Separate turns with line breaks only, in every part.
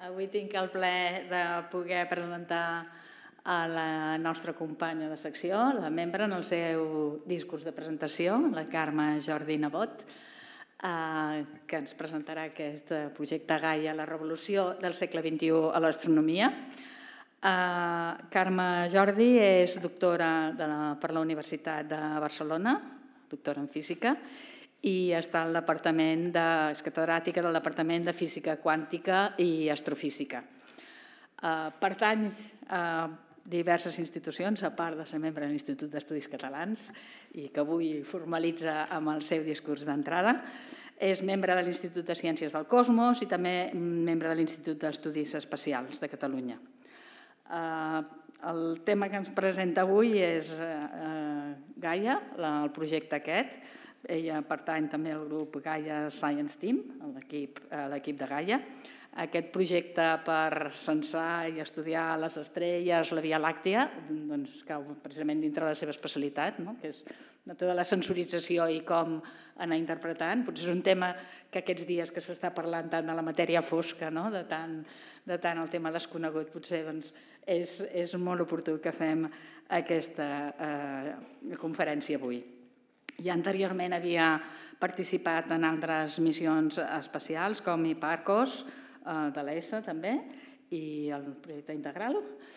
Avui tinc el plaer de poder presentar a la nostra companya de secció, la membre en el seu discurs de presentació, la Carme Jordi Nebot, que ens presentarà aquest projecte Gaia, la revolució del segle XXI a l'astronomia. Carme Jordi és doctora per la Universitat de Barcelona, doctora en física, i està al departament és catedràtica del Departament de Física Quàntica i Astrofísica. Pertany a diverses institucions, a part de ser membre de l'Institut d'Estudis Catalans i que avui formalitza amb el seu discurs d'entrada. És membre de l'Institut de Ciències del Cosmos i també membre de l'Institut d'Estudis Espacials de Catalunya. El tema que ens presenta avui és Gaia, el projecte aquest. Ella pertany també al grup Gaia Science Team, a l'equip de Gaia. Aquest projecte per censar i estudiar les estrelles, la Via Làctia, cau precisament dintre de la seva especialitat, que és tota la sensorització i com anar interpretant. Potser és un tema que aquests dies que s'està parlant tant de la matèria fosca, de tant el tema desconegut, potser és molt oportú que fem aquesta conferència avui. Ja anteriorment havia participat en altres missions espacials, com Hipparcos, de l'ESA també, i el projecte Integral.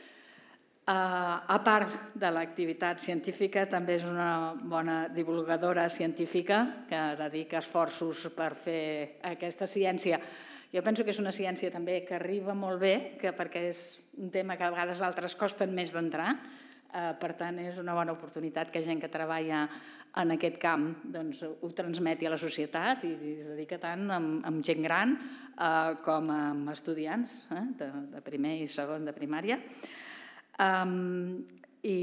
A part de l'activitat científica, també és una bona divulgadora científica que dedica esforços per fer aquesta ciència. Jo penso que és una ciència també que arriba molt bé, perquè és un tema que a vegades altres costen més d'entrar. Per tant, és una bona oportunitat que gent que treballa en aquest camp ho transmeti a la societat i es dedica tant amb gent gran com amb estudiants de primer i segon de primària. I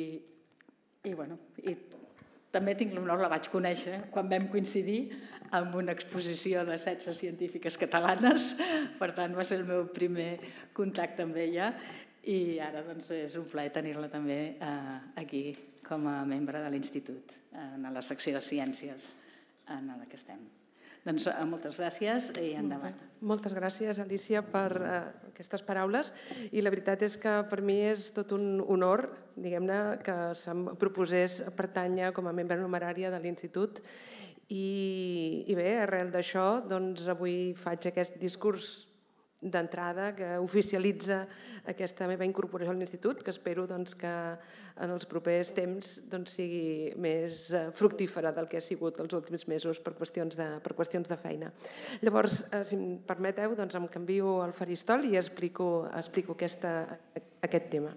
també tinc l'honor, la vaig conèixer quan vam coincidir en una exposició de 16 científiques catalanes, per tant va ser el meu primer contacte amb ella. I ara és un plaer tenir-la també aquí com a membre de l'Institut, en la secció de Ciències en la que estem. Doncs moltes gràcies i endavant.
Moltes gràcies, Alicia, per aquestes paraules. I la veritat és que per mi és tot un honor, diguem-ne, que se'm proposés pertànyer com a membre numerària de l'Institut. I bé, arrel d'això, avui faig aquest discurs d'entrada que oficialitza aquesta meva incorporació a l'Institut, que espero que en els propers temps sigui més fructífera del que ha sigut els últims mesos per qüestions de feina. Llavors, si em permeteu, em canvio al faristol i explico aquest tema.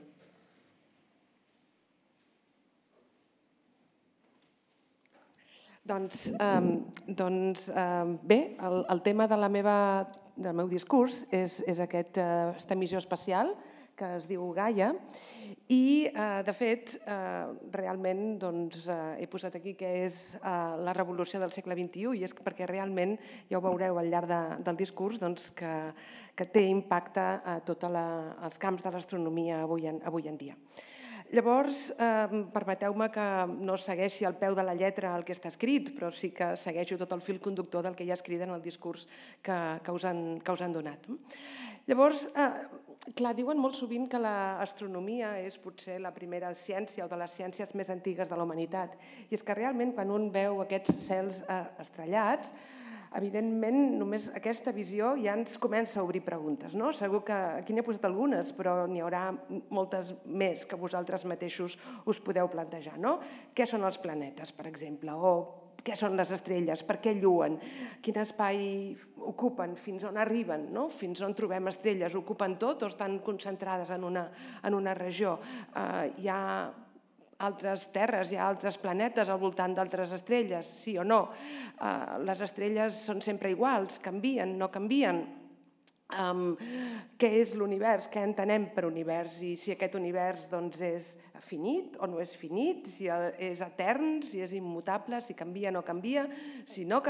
Bé, el tema del meu discurs és aquesta missió espacial que es diu Gaia i, de fet, realment he posat aquí que és la revolució del segle XXI i és perquè realment, ja ho veureu al llarg del discurs, que té impacte a tots els camps de l'astronomia avui en dia. Llavors, permeteu-me que no segueixi al peu de la lletra el que està escrit, però sí que segueixo tot el fil conductor del que hi ha escrit en el discurs que us han donat. Llavors, clar, diuen molt sovint que l'astronomia és potser la primera ciència o de les ciències més antigues de la humanitat. I és que realment, quan un veu aquests cels estrellats, evidentment, només aquesta visió ja ens comença a obrir preguntes. Segur que aquí n'he posat algunes, però n'hi haurà moltes més que vosaltres mateixos us podeu plantejar. Què són els planetes, per exemple? O què són les estrelles? Per què lluen? Quin espai ocupen? Fins on arriben? Fins on trobem estrelles? Ocupen tot o estan concentrades en una regió? Hi ha altres terres, hi ha altres planetes al voltant d'altres estrelles, sí o no? Les estrelles són sempre iguals, canvien, no canvien? Què és l'univers? Què entenem per univers? I si aquest univers és finit o no és finit? Si és etern, si és immutable, si canvia o no canvia? Si no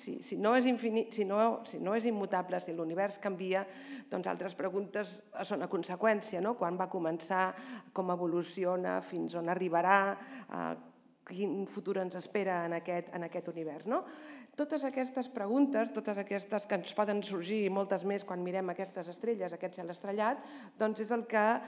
és immutable, si l'univers canvia, doncs altres preguntes són a conseqüència. Quan va començar, com evoluciona, fins on arribarà, quin futur ens espera en aquest univers. Totes aquestes preguntes, totes aquestes que ens poden sorgir i moltes més quan mirem aquestes estrelles, aquest cel estrellat, doncs és el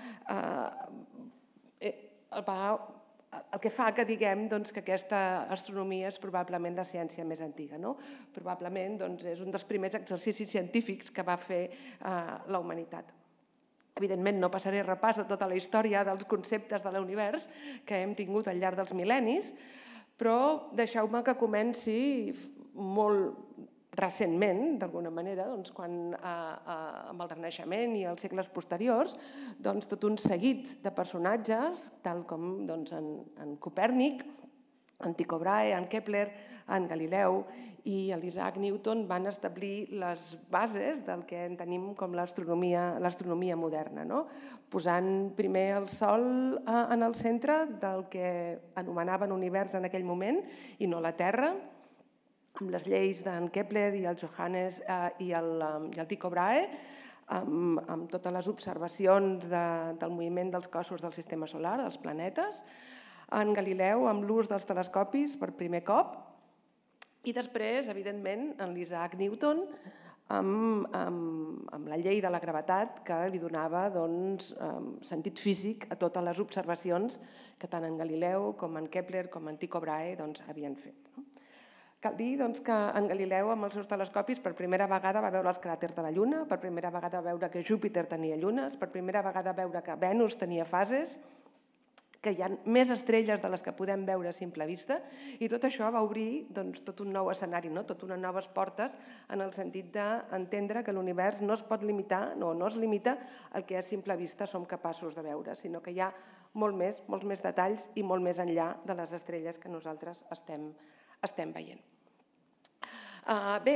que fa que diguem que aquesta astronomia és probablement la ciència més antiga. Probablement és un dels primers exercicis científics que va fer la humanitat. Evidentment, no passaré repàs de tota la història dels conceptes de l'univers que hem tingut al llarg dels mil·lennis, però deixeu-me que comenci molt recentment, d'alguna manera, quan amb el Renaixement i els segles posteriors, tot un seguit de personatges, tal com en Copèrnic, en Tycho Brahe, en Kepler, en Galileu i l'Isaac Newton van establir les bases del que entenem com l'astronomia moderna, posant primer el Sol en el centre del que anomenaven univers en aquell moment i no la Terra, amb les lleis d'en Kepler i el Johannes i el Tycho Brahe, amb totes les observacions del moviment dels cossos del sistema solar, dels planetes, en Galileu amb l'ús dels telescopis per primer cop i després, evidentment, en l'Isaac Newton amb la llei de la gravetat que li donava sentit físic a totes les observacions que tant en Galileu com en Kepler com en Tycho Brahe havien fet. Cal dir que en Galileu, amb els seus telescopis, per primera vegada va veure els cràters de la Lluna, per primera vegada va veure que Júpiter tenia llunes, per primera vegada va veure que Venus tenia fases, que hi ha més estrelles de les que podem veure a simple vista, i tot això va obrir tot un nou escenari, tot unes noves portes en el sentit d'entendre que l'univers no es pot limitar, no es limita al que a simple vista som capaços de veure, sinó que hi ha molts més detalls i molt més enllà de les estrelles que nosaltres estem veient. Bé,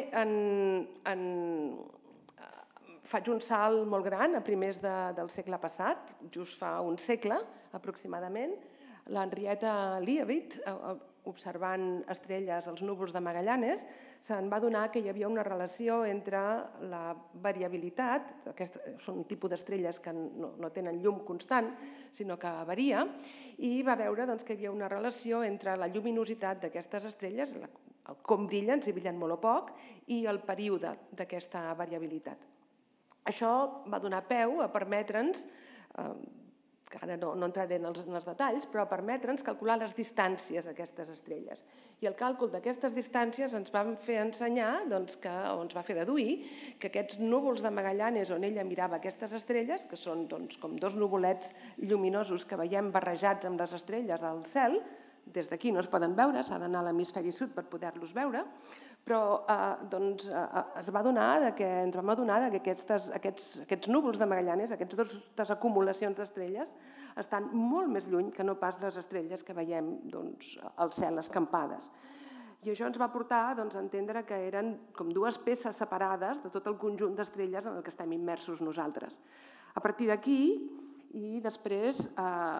faig un salt molt gran a primers del segle passat, just fa un segle aproximadament. L'Henrietta Leavitt, observant estrelles als núvols de Magallanes, se'n va adonar que hi havia una relació entre la variabilitat, són un tipus d'estrelles que no tenen llum constant, sinó que varia, i va veure que hi havia una relació entre la lluminositat d'aquestes estrelles, com brillen, si brillen molt o poc, i el període d'aquesta variabilitat. Això va donar peu a permetre'ns, que ara no entraré en els detalls, però a permetre'ns calcular les distàncies d'aquestes estrelles. I el càlcul d'aquestes distàncies ens va fer ensenyar, o ens va fer deduir, que aquests núvols de Magallanes on ella mirava aquestes estrelles, que són com dos nuvolets lluminosos que veiem barrejats amb les estrelles al cel, des d'aquí no es poden veure, s'ha d'anar a l'hemisferi sud per poder-los veure, però ens vam adonar que aquests núvols de Magallanes, aquestes acumulacions d'estrelles, estan molt més lluny que no pas les estrelles que veiem al cel escampades. I això ens va portar a entendre que eren com dues peces separades de tot el conjunt d'estrelles en el que estem immersos nosaltres. A partir d'aquí, i després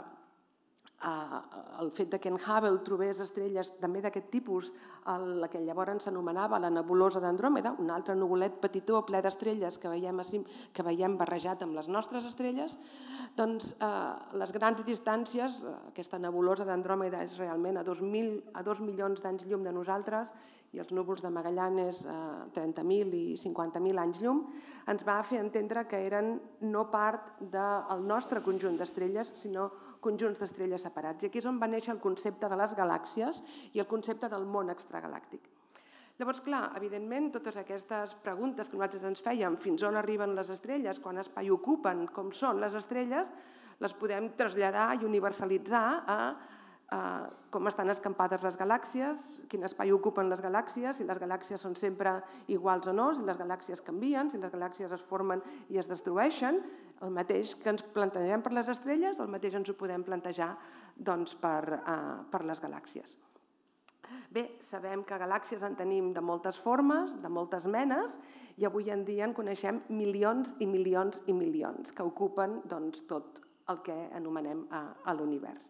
el fet que en Hubble trobés estrelles també d'aquest tipus, la que llavors s'anomenava la nebulosa d'Andròmeda, un altre nuvolet petitó ple d'estrelles que veiem barrejat amb les nostres estrelles, doncs les grans distàncies, aquesta nebulosa d'Andròmeda és realment a 2 milions d'anys llum de nosaltres i els núvols de Magallanes 30.000 i 50.000 anys llum, ens va fer entendre que eren no part del nostre conjunt d'estrelles, sinó conjunts d'estrelles separats. I aquí és on va néixer el concepte de les galàxies i el concepte del món extragalàctic. Llavors, clar, evidentment, totes aquestes preguntes que nosaltres ens fèiem, fins on arriben les estrelles, quant espai ocupen, com són les estrelles, les podem traslladar i universalitzar a com estan escampades les galàxies, quin espai ocupen les galàxies, si les galàxies són sempre iguals o no, si les galàxies canvien, si les galàxies es formen i es destrueixen. El mateix que ens plantegem per les estrelles, el mateix ens ho podem plantejar per les galàxies. Bé, sabem que galàxies en tenim de moltes formes, de moltes menes, i avui en dia en coneixem milions i milions i milions que ocupen tot el que anomenem a l'univers.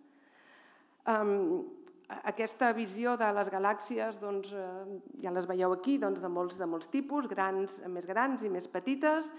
Aquesta visió de les galàxies, ja les veieu aquí, de molts tipus, més grans i més petites,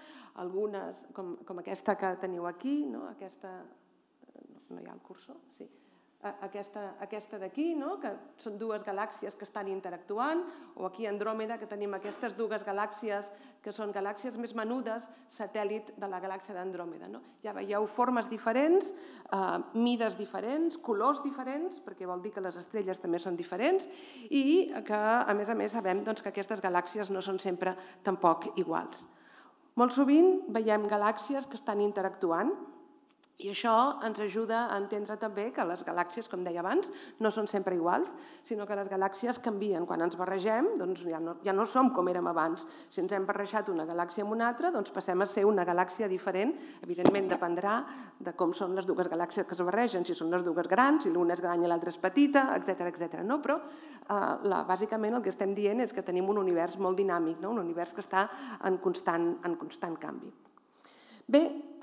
algunes com aquesta que teniu aquí, aquesta, no hi ha el cursor? Sí. aquesta d'aquí, que són dues galàxies que estan interactuant, o aquí a Andròmeda, que tenim aquestes dues galàxies que són galàxies més menudes, satèl·lit de la galàxia d'Andròmeda. Ja veieu formes diferents, mides diferents, colors diferents, perquè vol dir que les estrelles també són diferents, i que, a més, sabem que aquestes galàxies no són sempre tampoc iguals. Molt sovint veiem galàxies que estan interactuant, i això ens ajuda a entendre també que les galàxies, com deia abans, no són sempre iguals, sinó que les galàxies canvien. Quan ens barregem, doncs ja no som com érem abans. Si ens hem barrejat una galàxia amb una altra, doncs passem a ser una galàxia diferent. Evidentment, dependrà de com són les dues galàxies que es barregen, si són les dues grans, si l'una és gran i l'altra és petita, etc. Però bàsicament el que estem dient és que tenim un univers molt dinàmic, un univers que està en constant canvi. Bé,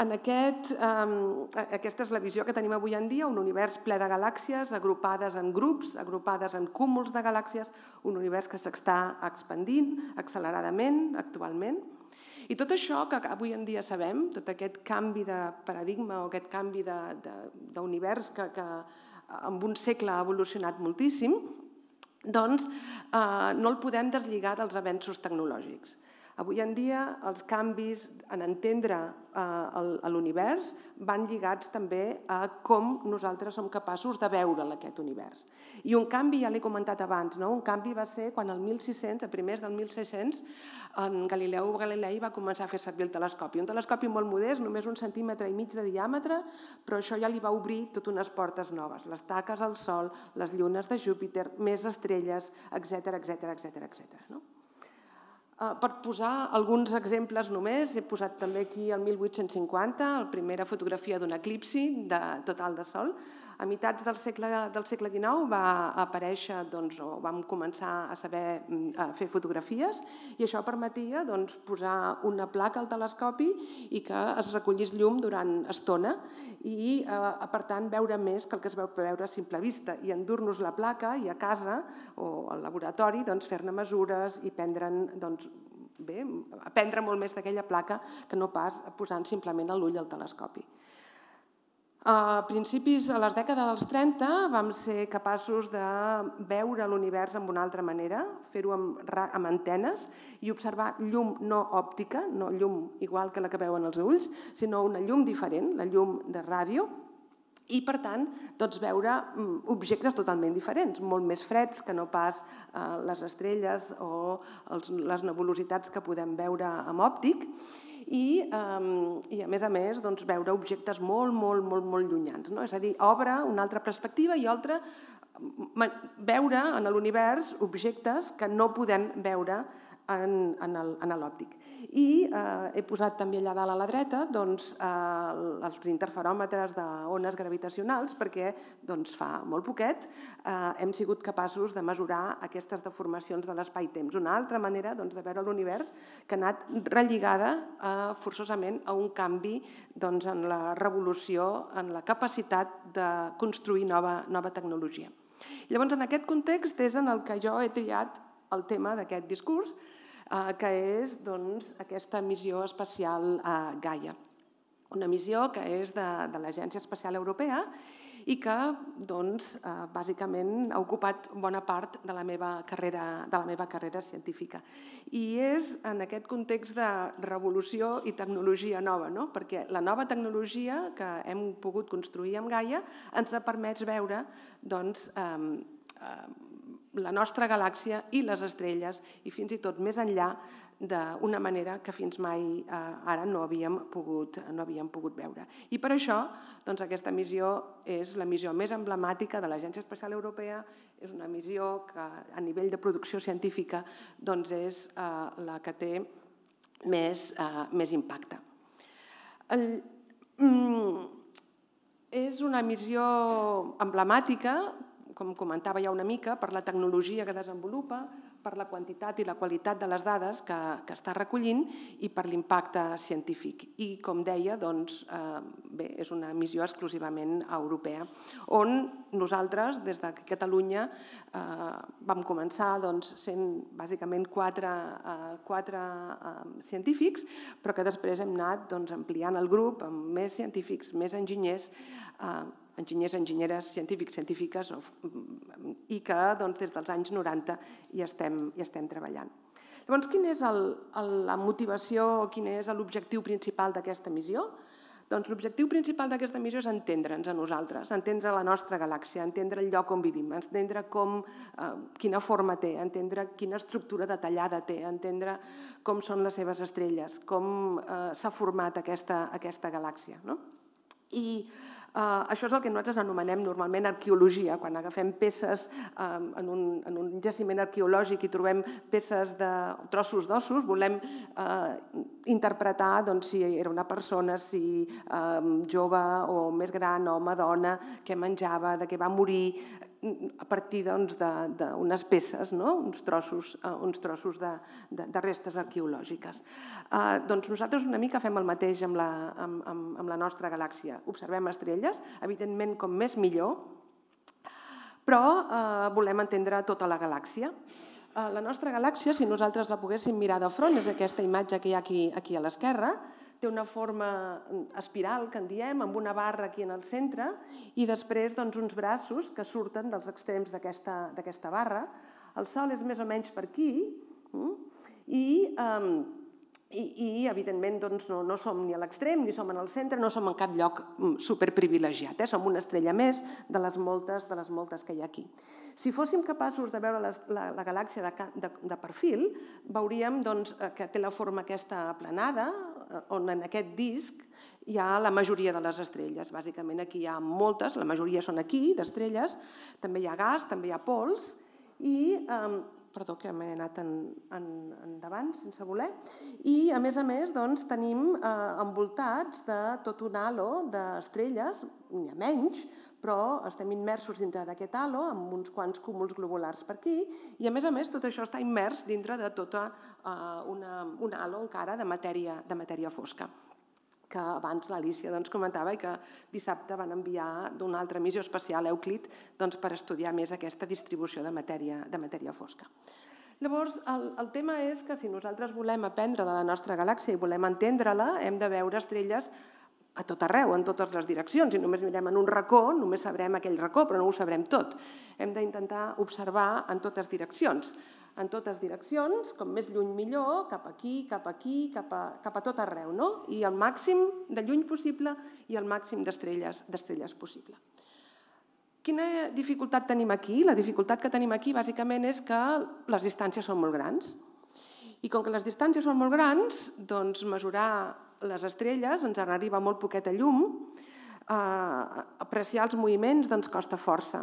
aquesta és la visió que tenim avui en dia, un univers ple de galàxies agrupades en grups, agrupades en cúmuls de galàxies, un univers que s'està expandint acceleradament actualment. I tot això que avui en dia sabem, tot aquest canvi de paradigma o aquest canvi d'univers que en un segle ha evolucionat moltíssim, doncs no el podem deslligar dels avenços tecnològics. Avui en dia els canvis en entendre l'univers van lligats també a com nosaltres som capaços de veure aquest univers. I un canvi, ja l'he comentat abans, un canvi va ser quan el 1600, a primers del 1600, en Galileu Galilei va començar a fer servir el telescopi. Un telescopi molt modest, només 1,5 centímetres de diàmetre, però això ja li va obrir tot unes portes noves. Les taques al Sol, les llunes de Júpiter, més estrelles, etc. Per posar alguns exemples només, he posat també aquí el 1850, la primera fotografia d'un eclipsi total de Sol. A meitats del segle XIX va aparèixer, o vam començar a saber fer fotografies, i això permetia posar una placa al telescopi i que es recollís llum durant estona i, per tant, veure més que el que es veu veure a simple vista, i endur-nos la placa i a casa o al laboratori fer-ne mesures i aprendre molt més d'aquella placa que no pas posant simplement l'ull al telescopi. A les dècades dels 30 vam ser capaços de veure l'univers d'una altra manera, fer-ho amb antenes i observar llum no òptica, no llum igual que la que veuen els ulls, sinó una llum diferent, la llum de ràdio, i, per tant, veure objectes totalment diferents, molt més freds que no pas les estrelles o les nebulositats que podem veure amb òptic, i, a més, veure objectes molt llunyans. És a dir, obre una altra perspectiva i altra veure en l'univers objectes que no podem veure en l'òptic. I he posat també allà dalt a la dreta els interferòmetres d'ones gravitacionals perquè fa molt poquet hem sigut capaços de mesurar aquestes deformacions de l'espai-temps. Una altra manera de veure l'univers que ha anat relligada forçosament a un canvi en la revolució, en la capacitat de construir nova tecnologia. Llavors, en aquest context és en el que jo he triat el tema d'aquest discurs, que és aquesta missió espacial Gaia. Una missió que és de l'Agència Espacial Europea i que, bàsicament, ha ocupat bona part de la meva carrera científica. I és en aquest context de revolució i tecnologia nova, perquè la nova tecnologia que hem pogut construir amb Gaia ens ha permès veure la nostra galàxia i les estrelles i fins i tot més enllà d'una manera que fins mai ara no havíem pogut veure. I per això aquesta missió és la missió més emblemàtica de l'Agència Espacial Europea, és una missió que a nivell de producció científica és la que té més impacte. És una missió emblemàtica, com comentava ja una mica, per la tecnologia que desenvolupa, per la quantitat i la qualitat de les dades que està recollint i per l'impacte científic. I, com deia, és una missió exclusivament europea, on nosaltres, des de Catalunya, vam començar sent bàsicament quatre científics, però que després hem anat ampliant el grup amb més científics, més enginyers, enginyers, enginyeres, científics, científiques, i que des dels anys 90 hi estem treballant. Llavors, quina és la motivació, quin és l'objectiu principal d'aquesta missió? Doncs l'objectiu principal d'aquesta missió és entendre'ns a nosaltres, entendre la nostra galàxia, entendre el lloc on vivim, entendre quina forma té, entendre quina estructura detallada té, entendre com són les seves estrelles, com s'ha format aquesta galàxia. I això és el que nosaltres anomenem normalment arqueologia, quan agafem peces en un jaciment arqueològic i trobem peces de trossos d'ossos, volem interpretar si era una persona, si jove o més gran, home, dona, què menjava, de què va morir, a partir d'unes peces, uns trossos de restes arqueològiques. Doncs nosaltres una mica fem el mateix amb la nostra galàxia. Observem estrelles, evidentment com més millor, però volem entendre tota la galàxia. La nostra galàxia, si nosaltres la poguéssim mirar de front, és aquesta imatge que hi ha aquí a l'esquerra, té una forma espiral, que en diem, amb una barra aquí en el centre i després uns braços que surten dels extrems d'aquesta barra. El Sol és més o menys per aquí i evidentment, no som ni a l'extrem, ni som en el centre, no som en cap lloc superprivilegiat. Som una estrella més de les moltes que hi ha aquí. Si fóssim capaços de veure la galàxia de perfil, veuríem que té la forma aquesta aplanada, on en aquest disc hi ha la majoria de les estrelles. Bàsicament aquí hi ha moltes, la majoria són aquí, d'estrelles, també hi ha gas, també hi ha pols, i perdó, que m'he anat endavant sense voler. I, a més, tenim envoltats de tot un halo d'estrelles, n'hi ha menys, però estem immersos dintre d'aquest halo, amb uns quants cúmuls globulars per aquí, i, a més, tot això està immers dintre de tota un halo encara de matèria fosca, que abans l'Alícia comentava i que dissabte van enviar d'una altra missió espacial, Euclid, per estudiar més aquesta distribució de matèria fosca. Llavors, el tema és que si nosaltres volem aprendre de la nostra galàxia i volem entendre-la, hem de veure estrelles a tot arreu, en totes les direccions. Si només mirem en un racó, només sabrem aquell racó, però no ho sabrem tot. Hem d'intentar observar en totes direccions. En totes direccions, com més lluny millor, cap aquí, cap a tot arreu, i el màxim de lluny possible i el màxim d'estrelles possible. Quina dificultat tenim aquí? La dificultat que tenim aquí bàsicament és que les distàncies són molt grans. I com que les distàncies són molt grans, doncs mesurar les estrelles ens arriba molt poqueta llum, apreciar els moviments costa força.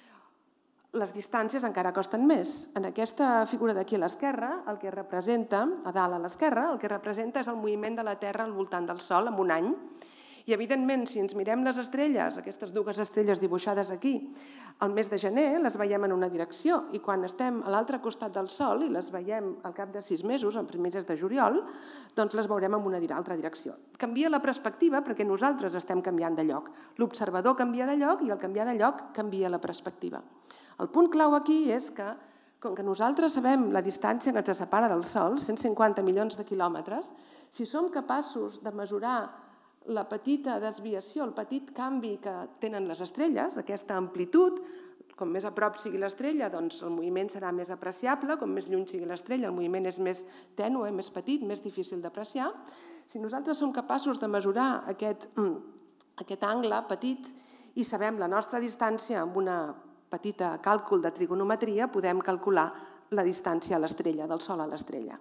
Les distàncies encara costen més. En aquesta figura d'aquí a l'esquerra, el que representa, a dalt a l'esquerra, el que representa és el moviment de la Terra al voltant del Sol en un any. I, evidentment, si ens mirem les estrelles, aquestes dues estrelles dibuixades aquí, al mes de gener les veiem en una direcció i quan estem a l'altre costat del Sol i les veiem al cap de 6 mesos, en primers de juliol, doncs les veurem en una altra direcció. Canvia la perspectiva perquè nosaltres estem canviant de lloc. L'observador canvia de lloc i al canviar de lloc canvia la perspectiva. El punt clau aquí és que, com que nosaltres sabem la distància que ens separa del Sol, 150 milions de quilòmetres, si som capaços de mesurar la petita desviació, el petit canvi que tenen les estrelles, aquesta amplitud, com més a prop sigui l'estrella, doncs el moviment serà més apreciable, com més lluny sigui l'estrella, el moviment és més tènue, més petit, més difícil d'apreciar. Si nosaltres som capaços de mesurar aquest angle petit i sabem la nostra distància amb una petita càlcul de trigonometria, podem calcular la distància a l'estrella, del Sol a l'estrella.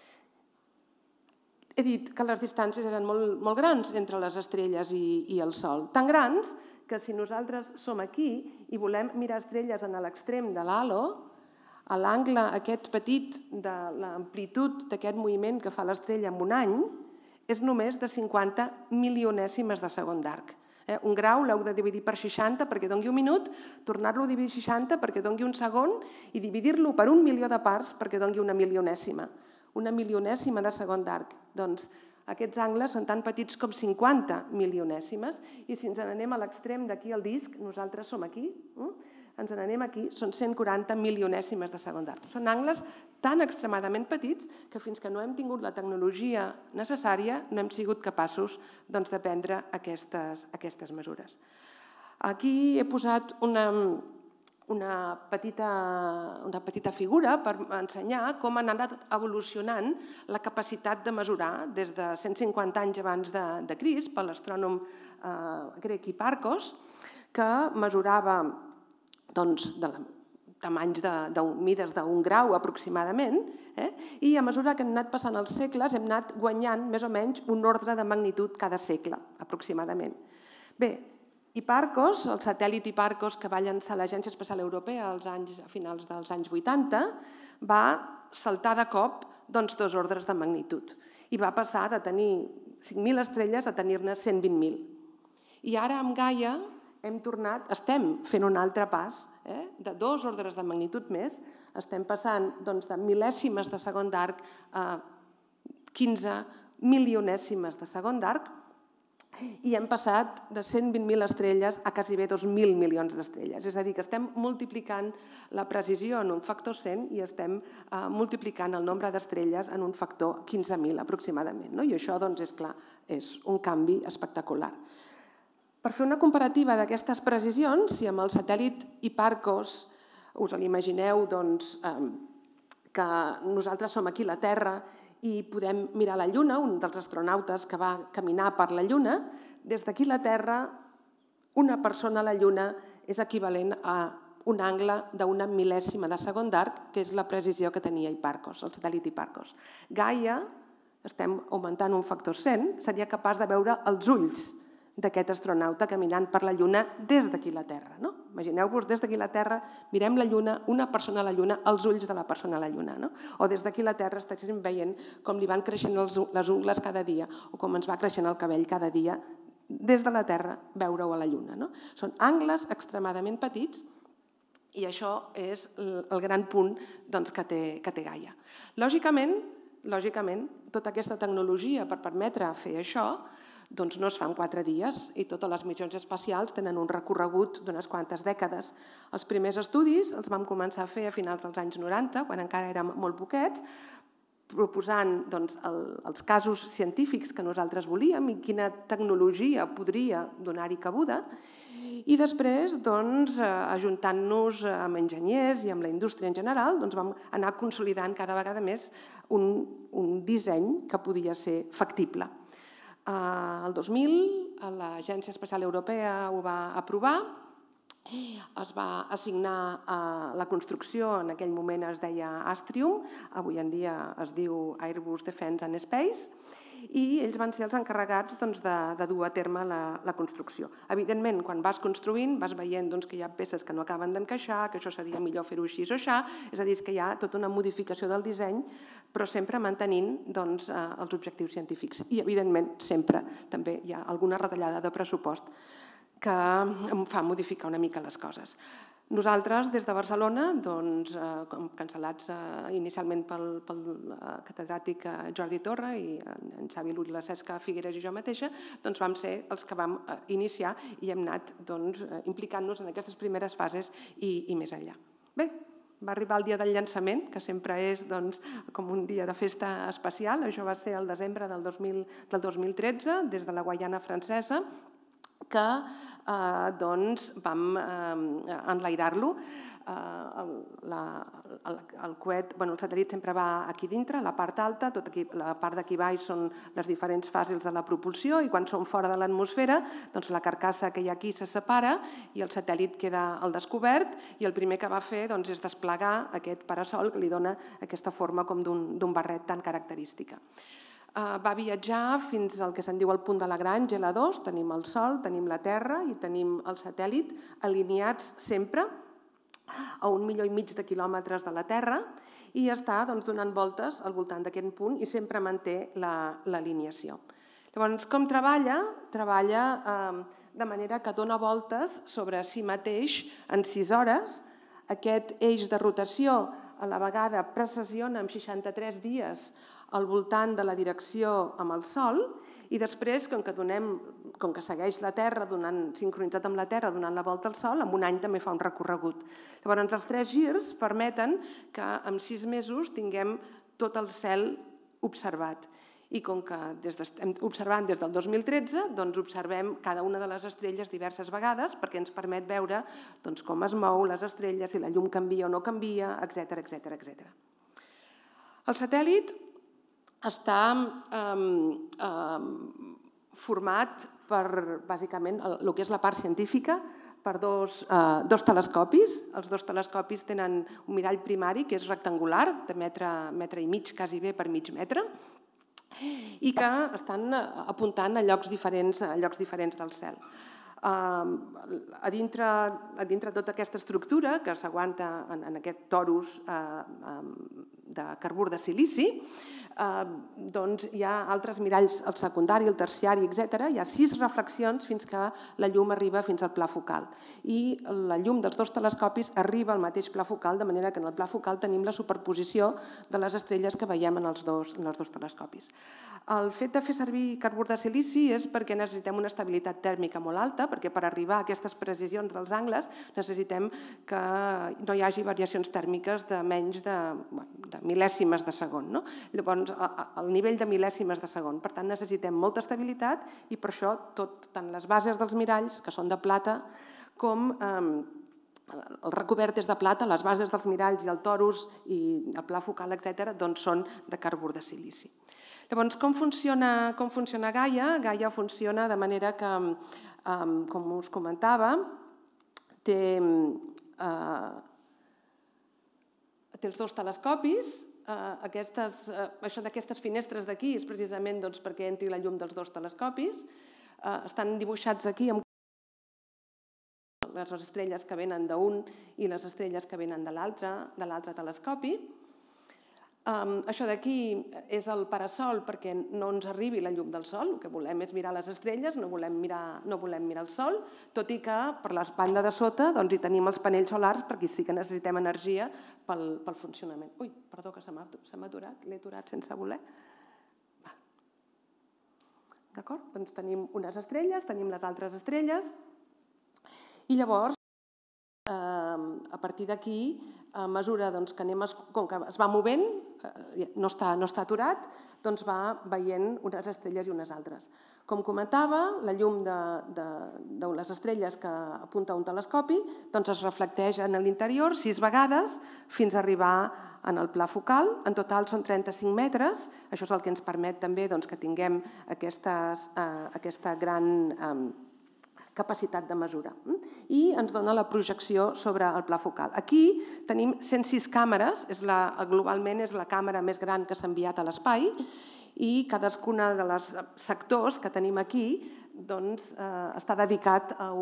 He dit que les distàncies eren molt grans entre les estrelles i el Sol, tan grans que si nosaltres som aquí i volem mirar estrelles en l'extrem de l'halo, a l'angle aquest petit de l'amplitud d'aquest moviment que fa l'estrella en un any és només de 50 milionèsimes de segon d'arc. Un grau l'heu de dividir per 60 perquè doni un minut, tornar-lo a dividir 60 perquè doni un segon i dividir-lo per 1 milió de parts perquè doni una milionèsima. Una milionèsima de segon d'arc. Doncs aquests angles són tan petits com 50 milionèsimes i si ens n'anem a l'extrem d'aquí al disc, nosaltres som aquí, ens n'anem aquí, són 140 milionèsimes de segon d'arc. Són angles tan extremadament petits que fins que no hem tingut la tecnologia necessària no hem sigut capaços de prendre aquestes mesures. Aquí he posat una petita figura per ensenyar com han anat evolucionant la capacitat de mesurar des de 150 anys abans de Crist per l'astrònom grec Hipparcos, que mesurava tamanys de mides d'un grau aproximadament, i a mesura que han anat passant els segles hem anat guanyant més o menys un ordre de magnitud cada segle, aproximadament. Bé, Hipparcos, el satèl·lit Hipparcos que va llançar l'Agència Espacial Europea a finals dels anys 80, va saltar de cop 2 ordres de magnitud i va passar de tenir 5.000 estrelles a tenir-ne 120.000. I ara amb Gaia estem fent un altre pas de 2 ordres de magnitud més, estem passant de mil·lèsimes de segon d'arc a 15 milionèsimes de segon d'arc, i hem passat de 120.000 estrelles a quasi 2.000 milions d'estrelles. És a dir, que estem multiplicant la precisió en un factor 100 i estem multiplicant el nombre d'estrelles en un factor 15.000 aproximadament. I això, és clar, és un canvi espectacular. Per fer una comparativa d'aquestes precisions, si amb el satèl·lit Hipparcos us l'imagineu que nosaltres som aquí a la Terra i podem mirar la Lluna, un dels astronautes que va caminar per la Lluna, des d'aquí a la Terra, una persona a la Lluna és equivalent a un angle d'una mil·lèsima de segon d'arc, que és la precisió que tenia Hipparcos, el satèl·lit Hipparcos. Gaia, estem augmentant un factor 100, seria capaç de veure els ulls d'aquest astronauta caminant per la Lluna des d'aquí a la Terra. Imagineu-vos, des d'aquí a la Terra, mirem la Lluna, una persona a la Lluna, els ulls de la persona a la Lluna. O des d'aquí a la Terra estiguéssim veient com li van creixent les ungles cada dia o com ens va creixent el cabell cada dia, des de la Terra veure-ho a la Lluna. Són angles extremadament petits i això és el gran punt que té Gaia. Lògicament, tota aquesta tecnologia per permetre fer això no es fa en 4 dies i totes les missions espacials tenen un recorregut d'unes quantes dècades. Els primers estudis els vam començar a fer a finals dels anys 90, quan encara érem molt poquets, proposant els casos científics que nosaltres volíem i quina tecnologia podria donar-hi cabuda, i després, ajuntant-nos amb enginyers i amb la indústria en general, vam anar consolidant cada vegada més un disseny que podia ser factible. El 2000 l'Agència Espacial Europea ho va aprovar, es va assignar la construcció, en aquell moment es deia Astrium, avui en dia es diu Airbus Defence and Space, i ells van ser els encarregats de dur a terme la construcció. Evidentment, quan vas construint vas veient que hi ha peces que no acaben d'encaixar, que això seria millor fer-ho així o aixà, és a dir, que hi ha tota una modificació del disseny, però sempre mantenint els objectius científics. I, evidentment, sempre també hi ha alguna retallada de pressupost que em fa modificar una mica les coses. Nosaltres, des de Barcelona, cancel·lats inicialment pel catedràtic Jordi Torra i en Xavi Llull, la Cesca Figueres i jo mateixa, vam ser els que vam iniciar i hem anat implicant-nos en aquestes primeres fases i més enllà. Bé, va arribar el dia del llançament, que sempre és com un dia de festa espacial. Això va ser el desembre del 2013, des de la Guaiana Francesa, que vam enlairar-lo. El satèl·lit sempre va aquí dintre, a la part alta, la part d'aquí baix són les diferents fases de la propulsió i quan som fora de l'atmosfera, la carcassa que hi ha aquí se separa i el satèl·lit queda al descobert i el primer que va fer és desplegar aquest parasol que li dona aquesta forma com d'un barret tan característica. Va viatjar fins al que se'n diu el punt de Lagrange, L2, tenim el Sol, tenim la Terra i tenim el satèl·lit alineats sempre a 1,5 milió de quilòmetres de la Terra i està donant voltes al voltant d'aquest punt i sempre manté l'alineació. Llavors, com treballa? Treballa de manera que dona voltes sobre si mateix en 6 hores. Aquest eix de rotació a la vegada precessiona en 63 dies al voltant de la direcció amb el Sol i després, com que segueix la Terra, sincronitzat amb la Terra, donant la volta al Sol, en un any també fa un recorregut. Llavors, els 3 girs permeten que en 6 mesos tinguem tot el cel observat. I com que estem observant des del 2013, doncs observem cada una de les estrelles diverses vegades perquè ens permet veure com es mou les estrelles, si la llum canvia o no canvia, etc. El satèl·lit està format per, bàsicament, el que és la part científica, per dos telescopis. Els dos telescopis tenen un mirall primari que és rectangular, de metre i mig, quasi bé per mig metre, i que estan apuntant a llocs diferents del cel. A dintre tota aquesta estructura que s'aguanta en aquest torus de carbur de silici, doncs hi ha altres miralls, el secundari, el terciari, etc. Hi ha 6 reflexions fins que la llum arriba fins al pla focal. I la llum dels dos telescopis arriba al mateix pla focal, de manera que en el pla focal tenim la superposició de les estrelles que veiem en els dos telescopis. El fet de fer servir carbur de silici és perquè necessitem una estabilitat tèrmica molt alta, perquè per arribar a aquestes precisions dels angles necessitem que no hi hagi variacions tèrmiques de menys de mil·lèsimes de segon. Llavors, al nivell de mil·lèsimes de segon. Per tant, necessitem molta estabilitat i per això tant les bases dels miralls, que són de plata, com el recobert és de plata, les bases dels miralls i el torus i el pla focal, etc., doncs són de carbur de silici. Llavors, com funciona Gaia? Gaia funciona de manera que, com us comentava, té els dos telescopis. Això d'aquestes finestres d'aquí és precisament perquè entri la llum dels dos telescopis. Estan dibuixats aquí amb les estrelles que venen d'un i les estrelles que venen de l'altre telescopi. Això d'aquí és el parasol perquè no ens arribi la llum del sol. El que volem és mirar les estrelles, no volem mirar el sol, tot i que per la banda de sota hi tenim els panells solars perquè sí que necessitem energia pel funcionament. Ui, perdó, que se m'ha aturat, l'he aturat sense voler. D'acord? Doncs tenim unes estrelles, tenim les altres estrelles i llavors a partir d'aquí, a mesura que com que es va movent, no està aturat, doncs va veient unes estrelles i unes altres. Com comentava, la llum de les estrelles que apunta un telescopi es reflecteix en l'interior 6 vegades fins a arribar en el pla focal. En total són 35 metres. Això és el que ens permet també que tinguem aquesta gran capacitat de mesura. I ens dona la projecció sobre el pla focal. Aquí tenim 106 càmeres, globalment és la càmera més gran que s'ha enviat a l'espai i cadascuna dels sectors que tenim aquí està dedicat a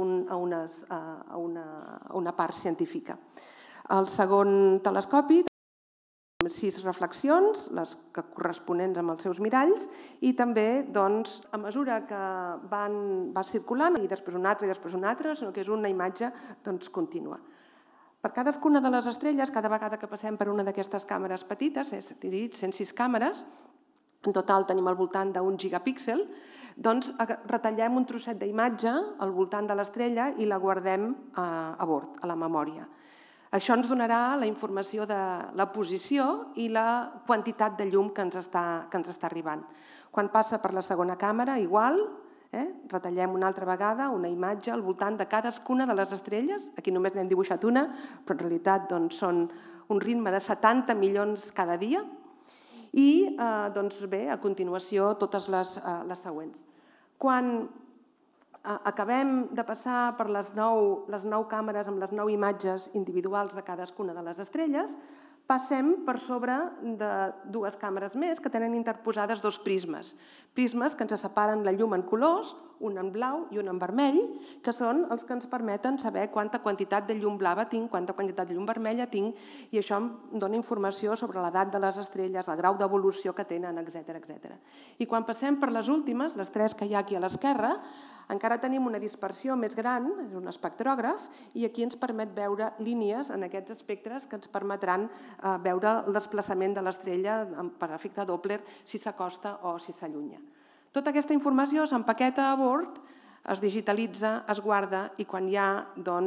una part científica. El segon telescopi 6 reflexions, les corresponents amb els seus miralls, i també, a mesura que va circulant, i després una altra, sinó que és una imatge contínua. Per cadascuna de les estrelles, cada vegada que passem per una d'aquestes càmeres petites, he dit 106 càmeres, en total tenim al voltant d'un gigapíxel, doncs retallem un trosset d'imatge al voltant de l'estrella i la guardem a bord, a la memòria. Això ens donarà la informació de la posició i la quantitat de llum que ens està arribant. Quan passa per la segona càmera, igual, retallem una altra vegada una imatge al voltant de cadascuna de les estrelles. Aquí només n'hem dibuixat una, però en realitat són un ritme de 70 milions cada dia. I bé, a continuació, totes les següents. Quan acabem de passar per les 9 càmeres amb les 9 imatges individuals de cadascuna de les estrelles, passem per sobre de 2 càmeres més que tenen interposades 2 prismes. Prismes que ens separen la llum en colors, un en blau i un en vermell, que són els que ens permeten saber quanta quantitat de llum blava tinc, quanta quantitat de llum vermella tinc, i això em dona informació sobre l'edat de les estrelles, el grau d'evolució que tenen, etc. I quan passem per les últimes, les 3 que hi ha aquí a l'esquerra, encara tenim una dispersió més gran, és un espectrògraf, i aquí ens permet veure línies en aquests espectres que ens permetran veure el desplaçament de l'estrella per efecte Doppler, si s'acosta o si s'allunya. Tota aquesta informació s'empaqueta a bord, es digitalitza, es guarda i quan hi ha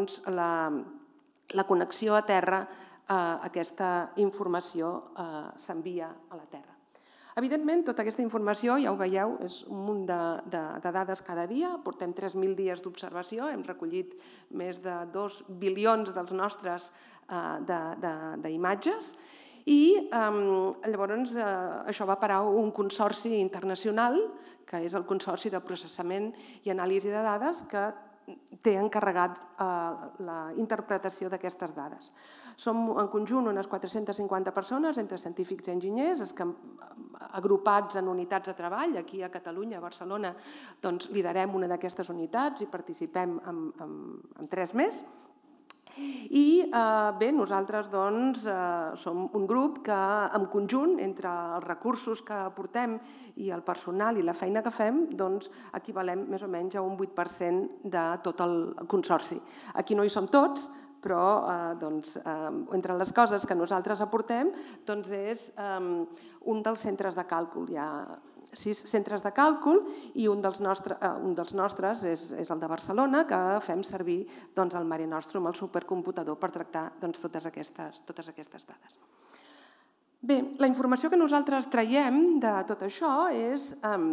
la connexió a terra, aquesta informació s'envia a la Terra. Evidentment, tota aquesta informació, ja ho veieu, és un munt de dades cada dia. Portem 3.000 dies d'observació, hem recollit més de 2 bilions dels nostres d'imatges i llavors això va parar un consorci internacional, que és el Consorci de Processament i Anàlisi de Dades, que té encarregat la interpretació d'aquestes dades. Som en conjunt unes 450 persones, entre científics i enginyers, agrupats en unitats de treball. Aquí a Catalunya, a Barcelona, liderem una d'aquestes unitats i participem en 3 més. I bé, nosaltres som un grup que en conjunt, entre els recursos que aportem i el personal i la feina que fem, equivalem més o menys a un 8% de tot el consorci. Aquí no hi som tots, però entre les coses que nosaltres aportem és un dels centres de càlcul. Hi ha 6 centres de càlcul i un dels nostres és el de Barcelona, que fem servir el Mare Nostrum, el supercomputador, per tractar totes aquestes dades. Bé, la informació que nosaltres traiem de tot això és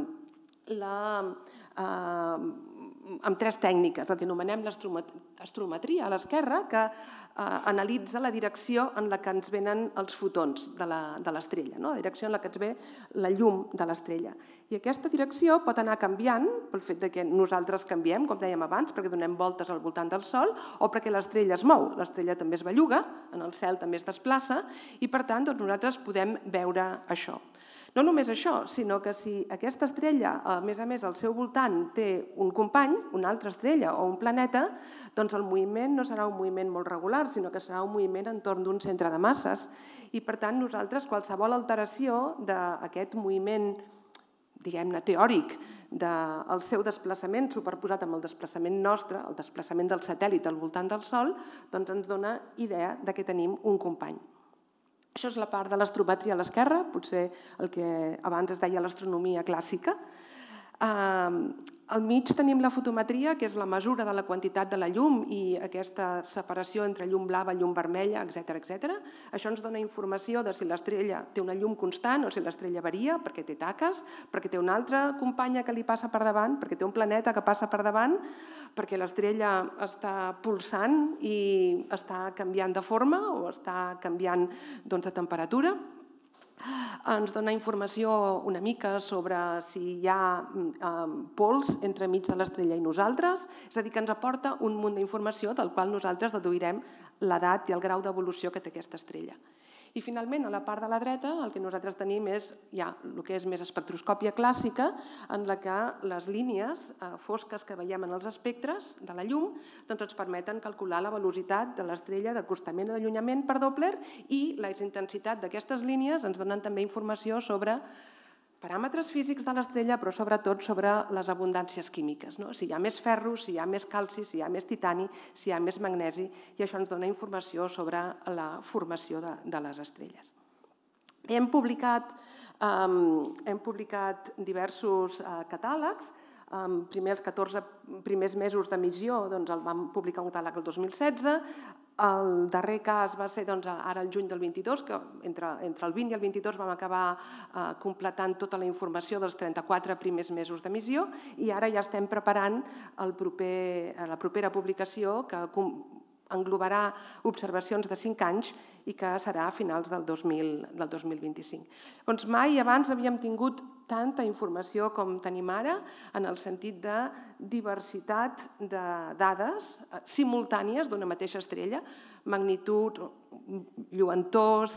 amb 3 tècniques, el que anomenem l'astrometria a l'esquerra, que analitza la direcció en la que ens venen els fotons de l'estrella, la direcció en la que ens ve la llum de l'estrella. I aquesta direcció pot anar canviant pel fet que nosaltres canviem, com dèiem abans, perquè donem voltes al voltant del Sol o perquè l'estrella es mou. L'estrella també es belluga, en el cel també es desplaça i, per tant, nosaltres podem veure això. No només això, sinó que si aquesta estrella, a més, al seu voltant té un company, una altra estrella o un planeta, doncs el moviment no serà un moviment molt regular, sinó que serà un moviment entorn d'un centre de masses. I, per tant, nosaltres, qualsevol alteració d'aquest moviment, diguem-ne, teòric, del seu desplaçament superposat amb el desplaçament nostre, el desplaçament del satèl·lit al voltant del Sol, doncs ens dona idea que tenim un company. Això és la part de l'astrometria a l'esquerra, potser el que abans es deia l'astronomia clàssica. Al mig tenim la fotometria, que és la mesura de la quantitat de la llum i aquesta separació entre llum blava, llum vermella, etc. Això ens dona informació de si l'estrella té una llum constant o si l'estrella varia, perquè té taques, perquè té una altra companya que li passa per davant, perquè té un planeta que passa per davant, perquè l'estrella està pulsant i està canviant de forma o està canviant de temperatura. Ens dona informació una mica sobre si hi ha pols entremig de l'estrella i nosaltres, és a dir, que ens aporta un munt d'informació del qual nosaltres deduirem l'edat i el grau d'evolució que té aquesta estrella. I finalment, a la part de la dreta, el que nosaltres tenim és ja el que és més espectroscòpia clàssica, en la que les línies fosques que veiem en els espectres de la llum ens permeten calcular la velocitat de l'estrella d'acostament o d'allunyament per Doppler i la intensitat d'aquestes línies ens donen també informació sobre paràmetres físics de l'estrella, però sobretot sobre les abundàncies químiques. Si hi ha més ferro, si hi ha més calci, si hi ha més titani, si hi ha més magnesi, i això ens dona informació sobre la formació de les estrelles. Hem publicat diversos catàlegs. Primer, els 14 primers mesos d'emissió el vam publicar un catàleg el 2016. El darrer cas va ser ara el juny del 22, que entre el 20 i el 22 vam acabar completant tota la informació dels 34 primers mesos d'emissió i ara ja estem preparant la propera publicació que englobarà observacions de 5 anys i que serà a finals del 2025. Doncs mai abans havíem tingut tanta informació com tenim ara en el sentit de diversitat de dades simultànies d'una mateixa estrella, magnitud, lluentors,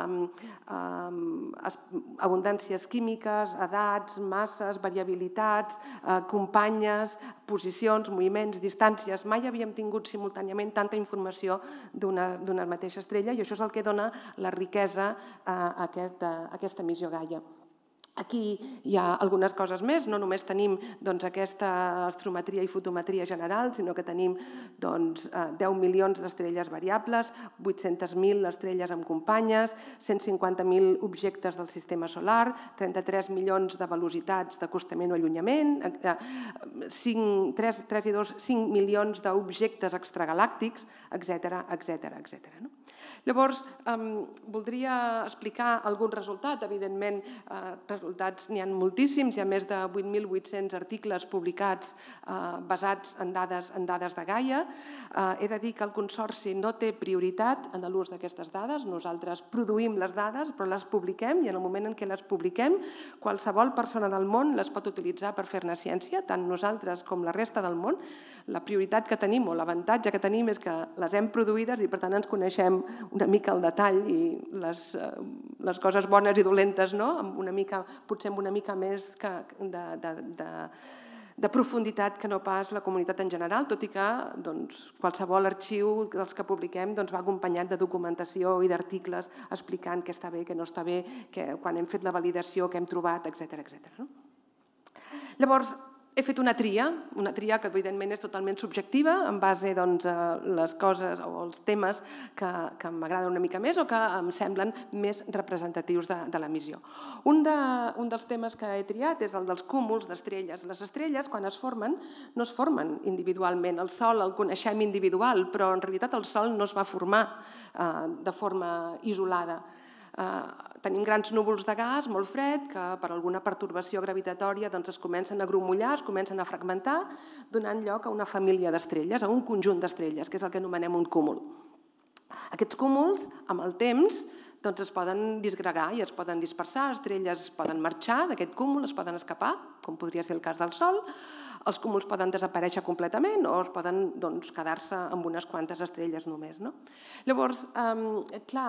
abundàncies químiques, edats, masses, variabilitats, companyes, posicions, moviments, distàncies. Mai havíem tingut simultàniament tanta informació d'una mateixa estrella i això és el que dona la riquesa a aquesta missió Gaia. Aquí hi ha algunes coses més, no només tenim aquesta astrometria i fotometria general, sinó que tenim 10 milions d'estrelles variables, 800.000 estrelles amb companyes, 150.000 objectes del sistema solar, 33 milions de velocitats d'acostament o allunyament, 5 milions d'objectes extragalàctics, etc. Llavors, voldria explicar algun resultat. Evidentment, resultats n'hi ha moltíssims. Hi ha més de 8.800 articles publicats basats en dades de Gaia. He de dir que el Consorci no té prioritat en l'ús d'aquestes dades. Nosaltres produïm les dades, però les publiquem i en el moment en què les publiquem, qualsevol persona del món les pot utilitzar per fer-ne ciència, tant nosaltres com la resta del món. La prioritat que tenim o l'avantatge que tenim és que les hem produïdes i per tant ens coneixem una mica al detall i les coses bones i dolentes, potser amb una mica més de profunditat que no pas la comunitat en general, tot i que qualsevol arxiu dels que publiquem va acompanyat de documentació i d'articles explicant què està bé, què no està bé, quan hem fet la validació, què hem trobat, etc. Llavors, he fet una tria que evidentment és totalment subjectiva en base a les coses o els temes que m'agraden una mica més o que em semblen més representatius de la missió. Un dels temes que he triat és el dels cúmuls d'estrelles. Les estrelles, quan es formen, no es formen individualment. El Sol el coneixem individual, però en realitat el Sol no es va formar de forma isolada. Tenim grans núvols de gas molt fred que per alguna pertorbació gravitatòria es comencen a grumollar, es comencen a fragmentar, donant lloc a una família d'estrelles, a un conjunt d'estrelles, que és el que anomenem un cúmul. Aquests cúmuls, amb el temps, es poden disgregar i es poden dispersar, estrelles poden marxar d'aquest cúmul, es poden escapar, com podria ser el cas del Sol, els cúmuls poden desaparèixer completament o es poden quedar-se amb unes quantes estrelles només. Llavors, clar,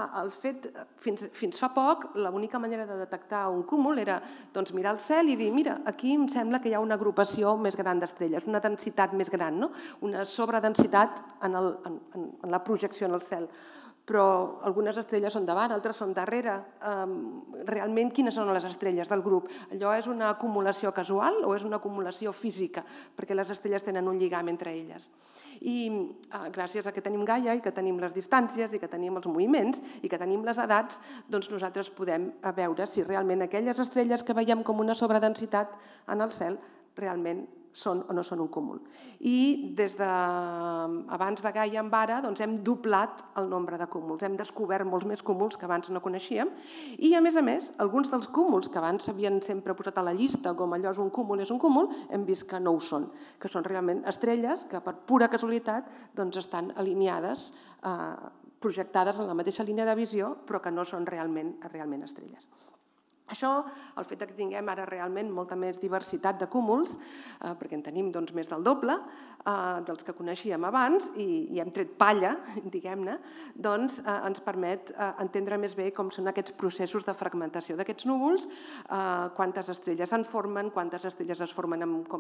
fins fa poc, l'única manera de detectar un cúmul era mirar el cel i dir, mira, aquí em sembla que hi ha una agrupació més gran d'estrelles, una densitat més gran, una sobredensitat en la projecció en el cel. Però algunes estrelles són davant, altres són darrere. Realment, quines són les estrelles del grup? Allò és una acumulació casual o és una acumulació física? Perquè les estrelles tenen un lligam entre elles. I gràcies a que tenim Gaia i que tenim les distàncies i que tenim els moviments i que tenim les edats, nosaltres podem veure si realment aquelles estrelles que veiem com una sobredensitat en el cel realment són o no són un cúmul. I des d'abans de Gaia en ara hem doblat el nombre de cúmuls. Hem descobert molts més cúmuls que abans no coneixíem i, a més, alguns dels cúmuls que abans s'havien sempre posat a la llista com allò és un cúmul, hem vist que no ho són, que són realment estrelles que per pura casualitat estan alineades, projectades en la mateixa línia de visió, però que no són realment estrelles. Això, el fet que tinguem ara realment molta més diversitat de cúmuls, perquè en tenim més del doble dels que coneixíem abans i hem tret palla, diguem-ne, ens permet entendre més bé com són aquests processos de fragmentació d'aquests núvols, quantes estrelles en formen, quantes estrelles es formen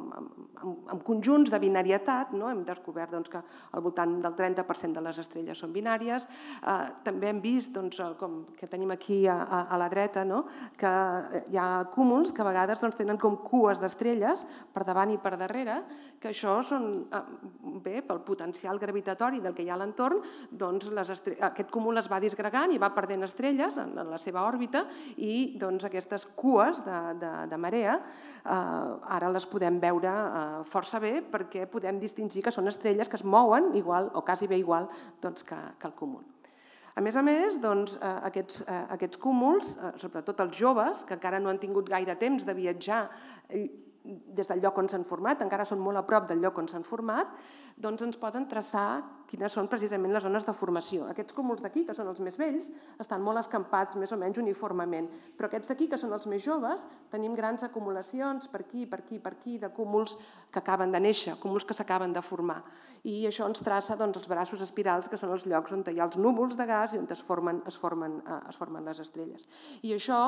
en conjunts de binarietat. Hem descobert que al voltant del 30% de les estrelles són binàries. També hem vist, com que tenim aquí a la dreta, que hi ha cúmuls que a vegades tenen com cues d'estrelles per davant i per darrere, que això són, bé, pel potencial gravitatori del que hi ha a l'entorn, aquest cúmul es va disgregant i va perdent estrelles en la seva òrbita i aquestes cues de marea ara les podem veure força bé perquè podem distingir que són estrelles que es mouen igual o quasi bé igual que el cúmul. A més, aquests cúmuls, sobretot els joves, que encara no han tingut gaire temps de viatjar des del lloc on s'han format, encara són molt a prop del lloc on s'han format, ens poden traçar quines són precisament les zones de formació. Aquests cúmuls d'aquí, que són els més vells, estan molt escampats més o menys uniformement, però aquests d'aquí, que són els més joves, tenim grans acumulacions per aquí, per aquí, per aquí, de cúmuls que acaben de néixer, cúmuls que s'acaben de formar. I això ens traça els braços espirals, que són els llocs on hi ha els núvols de gas i on es formen les estrelles. I això,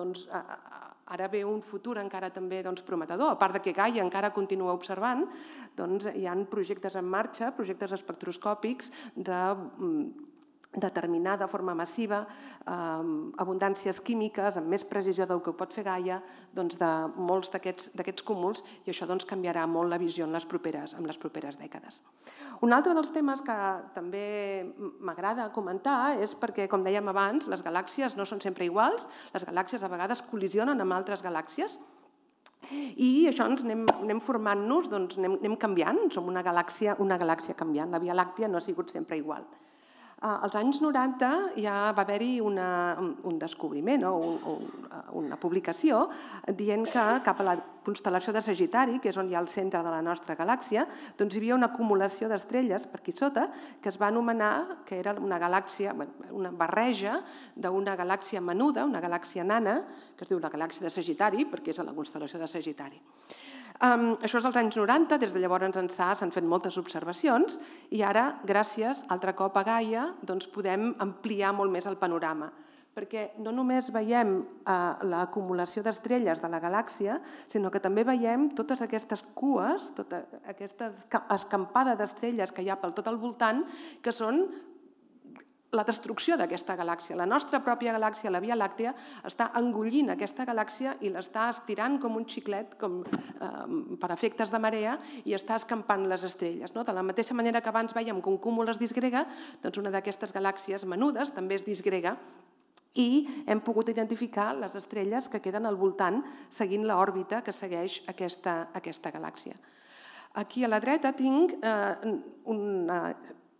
ara ve un futur encara també prometedor. A part que Gaia encara continua observant, hi ha projectes en marxa, projectes espectroscòpics de determinar de forma massiva abundàncies químiques amb més precisió del que ho pot fer Gaia de molts d'aquests cúmuls i això canviarà molt la visió en les properes dècades. Un altre dels temes que també m'agrada comentar és perquè, com dèiem abans, les galàxies no són sempre iguals, les galàxies a vegades col·lisionen amb altres galàxies i això anem formant-nos, anem canviant, som una galàxia canviant, la Via Làctia no ha sigut sempre igual. Als anys 90 ja va haver-hi un descobriment o una publicació dient que cap a la constel·lació de Sagitari, que és on hi ha el centre de la nostra galàxia, doncs hi havia una acumulació d'estrelles per aquí sota que es va anomenar que era una galàxia, una barreja d'una galàxia menuda, una galàxia nana, que es diu la galàxia de Sagitari, perquè és a la constel·lació de Sagitari. Això és als anys 90, des de llavors ençà s'han fet moltes observacions i ara, gràcies altre cop a Gaia, podem ampliar molt més el panorama, perquè no només veiem l'acumulació d'estrelles de la galàxia, sinó que també veiem totes aquestes cues, tota aquesta escampada d'estrelles que hi ha per tot el voltant, que són la destrucció d'aquesta galàxia. La nostra pròpia galàxia, la Via Làctea, està engollint aquesta galàxia i l'està estirant com un xiclet, per efectes de marea, i està escampant les estrelles. De la mateixa manera que abans veiem que un cúmul es disgrega, doncs una d'aquestes galàxies menudes també es disgrega i hem pogut identificar les estrelles que queden al voltant seguint l'òrbita que segueix aquesta galàxia. Aquí a la dreta tinc una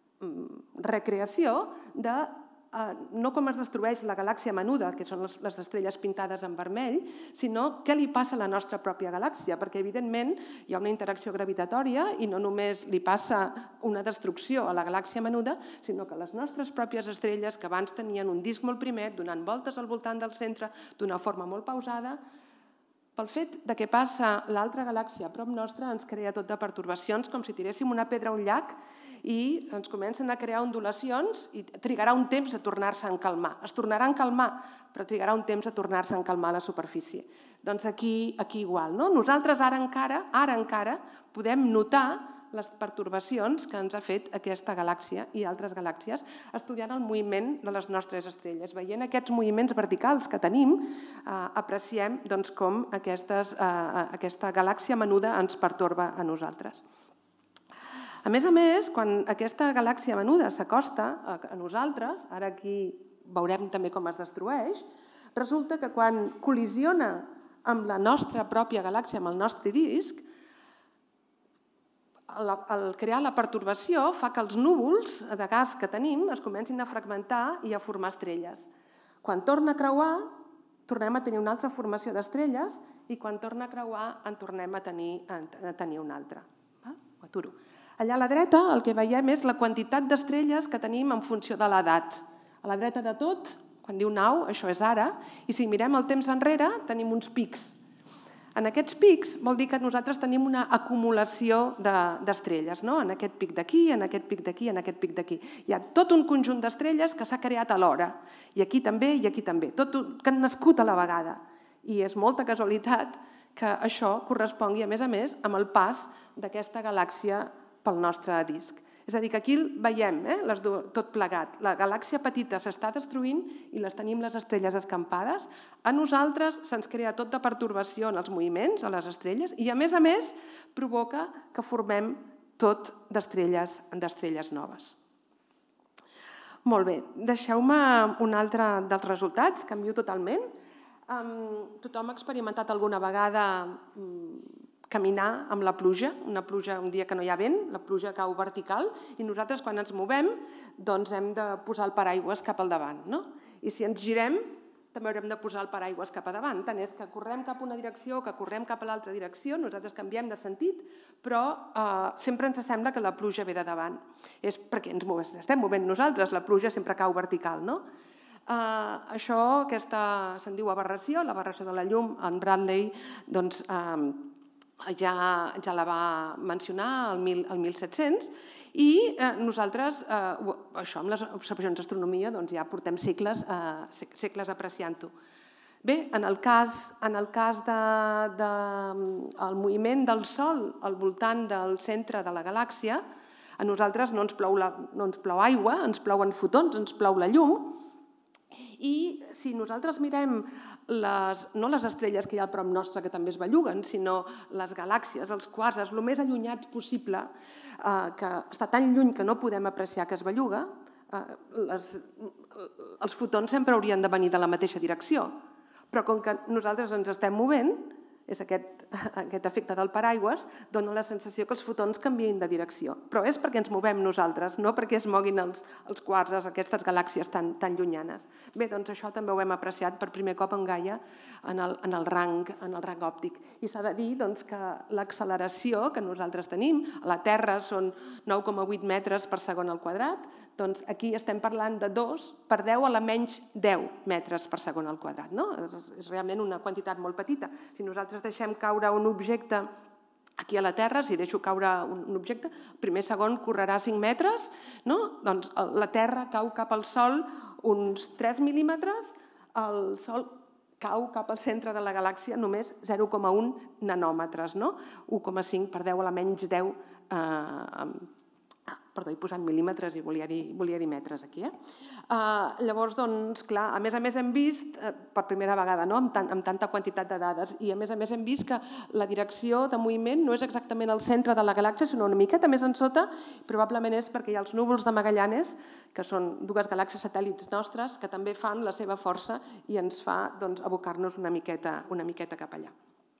recreació de no com es destrueix la galàxia menuda, que són les estrelles pintades en vermell, sinó què li passa a la nostra pròpia galàxia, perquè evidentment hi ha una interacció gravitatòria i no només li passa una destrucció a la galàxia menuda, sinó que les nostres pròpies estrelles, que abans tenien un disc molt primet, donant voltes al voltant del centre d'una forma molt pausada, pel fet que passa l'altra galàxia a prop nostra ens crea tot de pertorbacions, com si tiréssim una pedra a un llac i ens comencen a crear ondulacions i trigarà un temps a tornar-se a encalmar. Es tornarà a encalmar, però trigarà un temps a tornar-se a encalmar a la superfície. Doncs aquí igual. Nosaltres ara encara podem notar les pertorbacions que ens ha fet aquesta galàxia i altres galàxies estudiant el moviment de les nostres estrelles. Veient aquests moviments verticals que tenim, apreciem com aquesta galàxia menuda ens pertorba a nosaltres. A més, quan aquesta galàxia menuda s'acosta a nosaltres, ara aquí veurem també com es destrueix, resulta que quan col·lisiona amb la nostra pròpia galàxia, amb el nostre disc, al crear la pertorbació fa que els núvols de gas que tenim es comencin a fragmentar i a formar estrelles. Quan torna a creuar, tornem a tenir una altra formació d'estrelles i quan torna a creuar en tornem a tenir una altra. Ho aturo. Allà a la dreta el que veiem és la quantitat d'estrelles que tenim en funció de l'edat. A la dreta de tot, quan diu nau, això és ara, i si mirem el temps enrere tenim uns pics. En aquests pics vol dir que nosaltres tenim una acumulació d'estrelles, en aquest pic d'aquí, en aquest pic d'aquí, en aquest pic d'aquí. Hi ha tot un conjunt d'estrelles que s'ha creat alhora, i aquí també, que han nascut a la vegada. I és molta casualitat que això correspongui, a més, amb el pas d'aquesta galàxia pel nostre disc. És a dir, que aquí veiem tot plegat. La galàxia petita s'està destruint i les tenim les estrelles escampades. A nosaltres se'ns crea tot de pertorbació en els moviments, a les estrelles, i a més, provoca que formem tot d'estrelles noves. Molt bé, deixeu-me un altre dels resultats, canvio totalment. Tothom ha experimentat alguna vegada caminar amb la pluja, un dia que no hi ha vent, la pluja cau vertical i nosaltres quan ens movem doncs hem de posar el paraigües cap al davant. I si ens girem també haurem de posar el paraigües cap a davant. Tant és que correm cap a una direcció o que correm cap a l'altra direcció, nosaltres canviem de sentit, però sempre ens sembla que la pluja ve de davant. És perquè ens estem movent nosaltres, la pluja sempre cau vertical. Això, aquesta se'n diu aberració, l'aberració de la llum, en Bradley ja la va mencionar el 1700 i nosaltres, això amb les observacions d'astronomia, ja portem segles apreciant-ho. Bé, en el cas del moviment del Sol al voltant del centre de la galàxia, a nosaltres no ens plou aigua, ens plouen fotons, ens plou la llum, i si nosaltres mirem no les estrelles que hi ha al prop nostre que també es belluguen, sinó les galàxies, els quàsars, el més allunyats possible, que està tan lluny que no podem apreciar que es belluga, els fotons sempre haurien de venir de la mateixa direcció. Però com que nosaltres ens estem movent, és aquest efecte del paraigües, dona la sensació que els fotons canvien de direcció. Però és perquè ens movem nosaltres, no perquè es moguin els quasars, aquestes galàxies tan llunyanes. Bé, doncs això també ho hem apreciat per primer cop en Gaia en el rang òptic. I s'ha de dir que l'acceleració que nosaltres tenim a la Terra són 9,8 metres per segon al quadrat, doncs aquí estem parlant de 2 per 10 a la menys 10 metres per segon al quadrat. És realment una quantitat molt petita. Si nosaltres deixem caure un objecte aquí a la Terra, si deixo caure un objecte, el primer segon correrà 5 metres, doncs la Terra cau cap al Sol uns 3 mil·límetres, el Sol cau cap al centre de la galàxia només 0,1 nanòmetres, 1,5 per 10 a la menys 10 perdó, he posat mil·límetres i volia dir metres aquí. Llavors, doncs, clar, a més hem vist, per primera vegada, amb tanta quantitat de dades, i a més hem vist que la direcció de moviment no és exactament al centre de la galàxia, sinó una miqueta més en sota, probablement és perquè hi ha els núvols de Magallanes, que són 2 galàxies satèl·lits nostres, que també fan la seva força i ens fa abocar-nos una miqueta cap allà.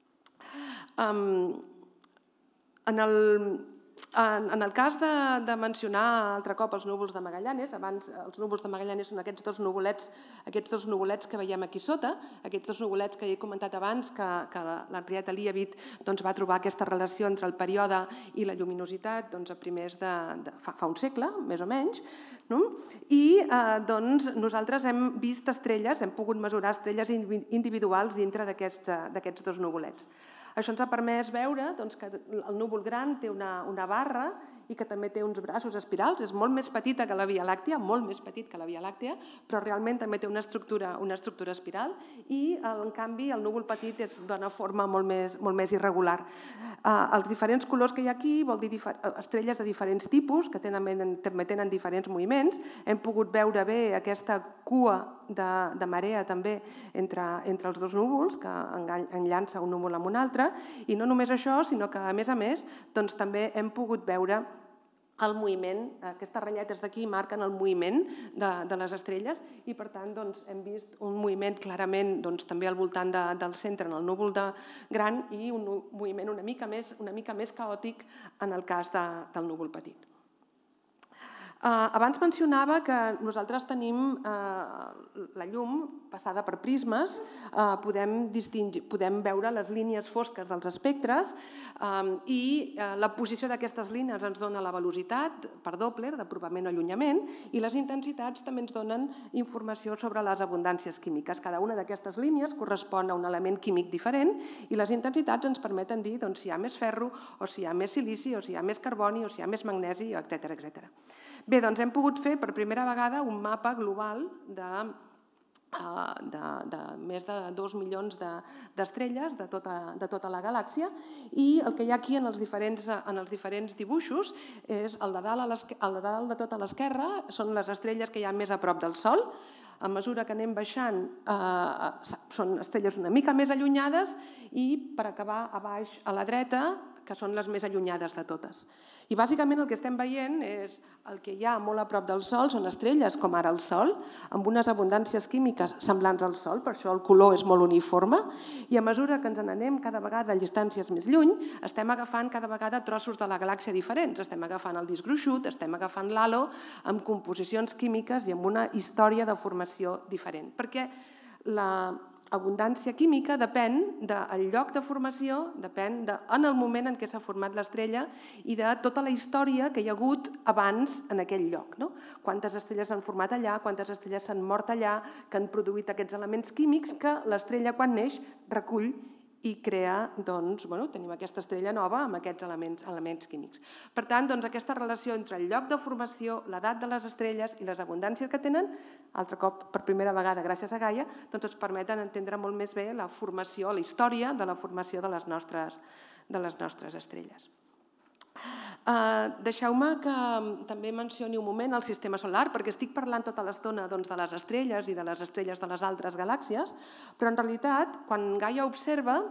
En el cas de mencionar altre cop els núvols de Magallanes, abans els núvols de Magallanes són aquests dos nuvolets que veiem aquí sota, aquests dos nuvolets que he comentat abans, que l'Henrietta Leavitt va trobar aquesta relació entre el període i la lluminositat a primers de fa un segle, més o menys, i nosaltres hem vist estrelles, hem pogut mesurar estrelles individuals dintre d'aquests dos nuvolets. Això ens ha permès veure que el núvol gran té una barra i que també té uns braços espirals. És molt més petita que la Via Làctea, molt més petit que la Via Làctea, però realment també té una estructura espiral i, en canvi, el núvol petit dona forma molt més irregular. Els diferents colors que hi ha aquí vol dir estrelles de diferents tipus, que també tenen diferents moviments. Hem pogut veure bé aquesta cua de marea també entre els dos núvols, que enllaça un núvol amb un altre, i no només això, sinó que, a més, també hem pogut veure el moviment. Aquestes ratlletes d'aquí marquen el moviment de les estrelles i, per tant, hem vist un moviment clarament també al voltant del centre en el núvol gran i un moviment una mica més caòtic en el cas del núvol petit. Abans mencionava que nosaltres tenim la llum passada per prismes, podem veure les línies fosques dels espectres i la posició d'aquestes línies ens dona la velocitat per Doppler, d'apropament o allunyament, i les intensitats també ens donen informació sobre les abundàncies químiques. Cada una d'aquestes línies correspon a un element químic diferent i les intensitats ens permeten dir si hi ha més ferro o si hi ha més silici o si hi ha més carboni o si hi ha més magnesi, etc. Bé, doncs hem pogut fer per primera vegada un mapa global de més de 2 milions d'estrelles de tota la galàxia i el que hi ha aquí en els diferents dibuixos és el de dalt de tot a l'esquerra, són les estrelles que hi ha més a prop del Sol. A mesura que anem baixant són estrelles una mica més allunyades i per acabar a baix a la dreta, que són les més allunyades de totes. I bàsicament el que estem veient és el que hi ha molt a prop del Sol, són estrelles com ara el Sol, amb unes abundàncies químiques semblants al Sol, per això el color és molt uniforme, i a mesura que ens n'anem cada vegada a distàncies més lluny, estem agafant cada vegada trossos de la galàxia diferents. Estem agafant el disc gruixut, estem agafant l'halo, amb composicions químiques i amb una història de formació diferent. Perquè l'abundància química depèn del lloc de formació, depèn en el moment en què s'ha format l'estrella i de tota la història que hi ha hagut abans en aquell lloc. Quantes estrelles s'han format allà, quantes estrelles s'han mort allà, que han produït aquests elements químics que l'estrella, quan neix, recull i crea, tenim aquesta estrella nova amb aquests elements químics. Per tant, aquesta relació entre el lloc de formació, l'edat de les estrelles i les abundàncies que tenen, altre cop, per primera vegada, gràcies a Gaia, ens permeten entendre molt més bé la formació, la història de la formació de les nostres estrelles. Deixeu-me que també mencioni un moment el sistema solar, perquè estic parlant tota l'estona de les estrelles i de les estrelles de les altres galàxies, però en realitat, quan Gaia observa,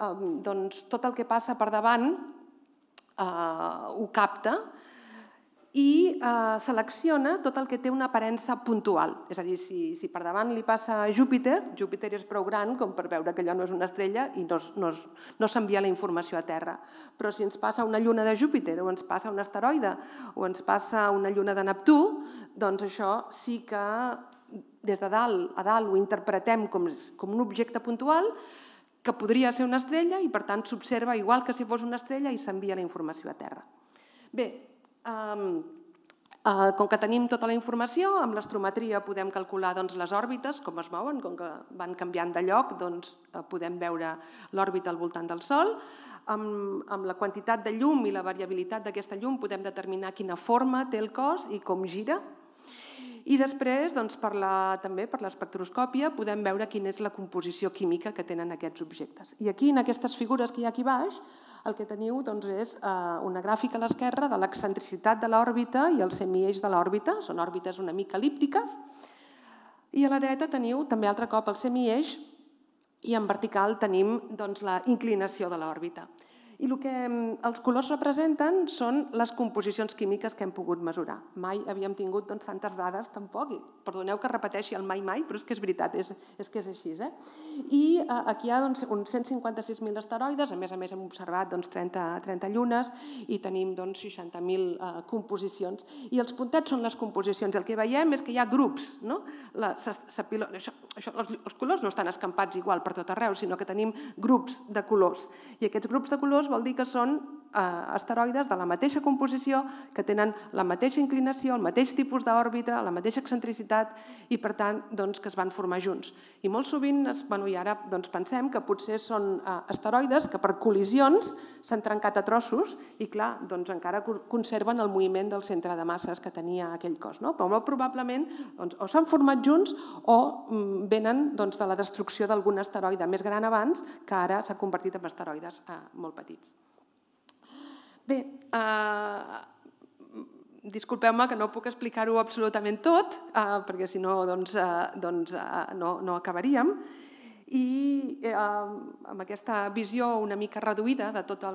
tot el que passa per davant ho capta i selecciona tot el que té una aparença puntual. És a dir, si per davant li passa Júpiter, Júpiter és prou gran com per veure que allò no és una estrella i no s'envia la informació a Terra. Però si ens passa una lluna de Júpiter o ens passa un asteroide o ens passa una lluna de Neptú, doncs això sí que des de dalt a dalt ho interpretem com un objecte puntual que podria ser una estrella i per tant s'observa igual que si fos una estrella i s'envia la informació a Terra. Bé, com que tenim tota la informació, amb l'astrometria podem calcular les òrbites, com es mouen, com que van canviant de lloc, podem veure l'òrbita al voltant del Sol. Amb la quantitat de llum i la variabilitat d'aquesta llum podem determinar quina forma té el cos i com gira. I després, també per l'espectroscòpia, podem veure quina és la composició química que tenen aquests objectes. I aquí, en aquestes figures que hi ha aquí baix, el que teniu és una gràfica a l'esquerra de l'excentricitat de l'òrbita i el semieix de l'òrbita. Són òrbites una mica elíptiques. I a la dreta teniu també altre cop el semieix i en vertical tenim la inclinació de l'òrbita. I el que els colors representen són les composicions químiques que hem pogut mesurar. Mai havíem tingut tantes dades, tampoc. Perdoneu que repeteixi el mai, però és que és veritat, és que és així. I aquí hi ha uns 156.000 asteroides, a més hem observat 30 llunes i tenim 60.000 composicions. I els puntets són les composicions. El que veiem és que hi ha grups. Els colors no estan escampats igual per tot arreu, sinó que tenim grups de colors. I aquests grups de colors vol dir que són asteroides de la mateixa composició, que tenen la mateixa inclinació, el mateix tipus d'òrbita, la mateixa excentricitat i, per tant, que es van formar junts. I molt sovint, i ara pensem que potser són asteroides que per col·lisions s'han trencat a trossos i, clar, encara conserven el moviment del centre de masses que tenia aquell cos. Però molt probablement o s'han format junts o venen de la destrucció d'algun asteroide més gran abans que ara s'ha convertit en asteroides molt petits. Bé, disculpeu-me que no puc explicar-ho absolutament tot, perquè si no no acabaríem. I amb aquesta visió una mica reduïda de tots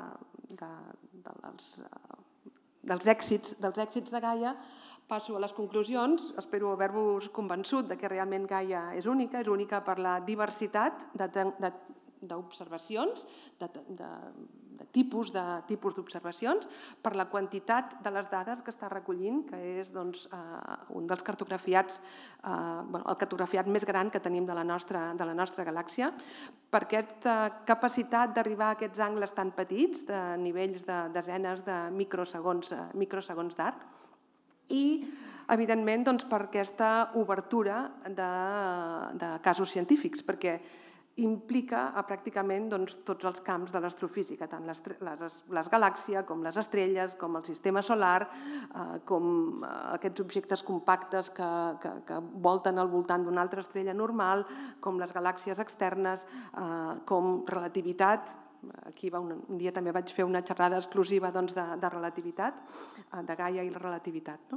dels èxits de Gaia, passo a les conclusions. Espero haver-vos convençut que realment Gaia és única per la diversitat d'observacions, de tipus d'observacions, per la quantitat de les dades que està recollint, que és un dels cartografiats, el cartografiat més gran que tenim de la nostra galàxia, per aquesta capacitat d'arribar a aquests angles tan petits, de nivells de desenes de microsegons d'arc, i, evidentment, per aquesta obertura de casos científics, perquè implica pràcticament tots els camps de l'astrofísica, tant les galàxies com les estrelles, com el sistema solar, com aquests objectes compactes que volten al voltant d'una altra estrella normal, com les galàxies externes, com relativitat. Aquí un dia també vaig fer una xerrada exclusiva de relativitat, de Gaia i la relativitat.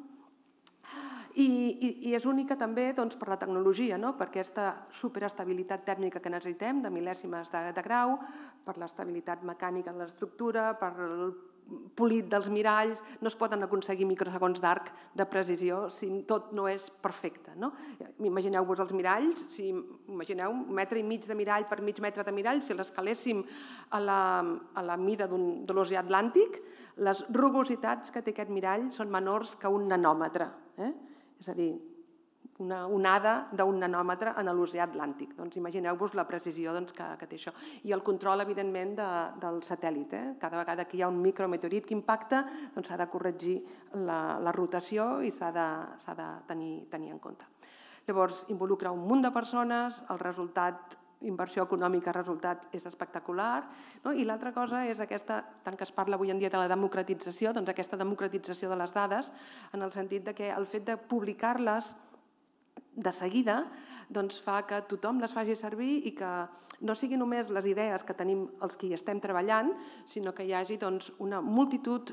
I és única també per la tecnologia, per aquesta superestabilitat tèrmica que necessitem, de mil·lèsimes de grau, per l'estabilitat mecànica de l'estructura, per el polit dels miralls. No es poden aconseguir microsegons d'arc de precisió si tot no és perfecte. Imagineu-vos els miralls, imagineu 1,5 metre de mirall per mig metre de mirall, si l'escaléssim a la mida de l'oceà Atlàntic, les rugositats que té aquest mirall són menors que un nanòmetre. És a dir, una onada d'un nanòmetre en l'oceà Atlàntic. Imagineu-vos la precisió que té això. I el control, evidentment, del satèl·lit. Cada vegada que hi ha un micrometeorit que impacta, s'ha de corregir la rotació i s'ha de tenir en compte. Llavors, involucra un munt de persones, el resultat, inversió econòmica, resultats, és espectacular. I l'altra cosa és aquesta, tant que es parla avui en dia de la democratització, aquesta democratització de les dades, en el sentit que el fet de publicar-les de seguida fa que tothom les faci servir i que no sigui només les idees que tenim els que hi estem treballant, sinó que hi hagi una multitud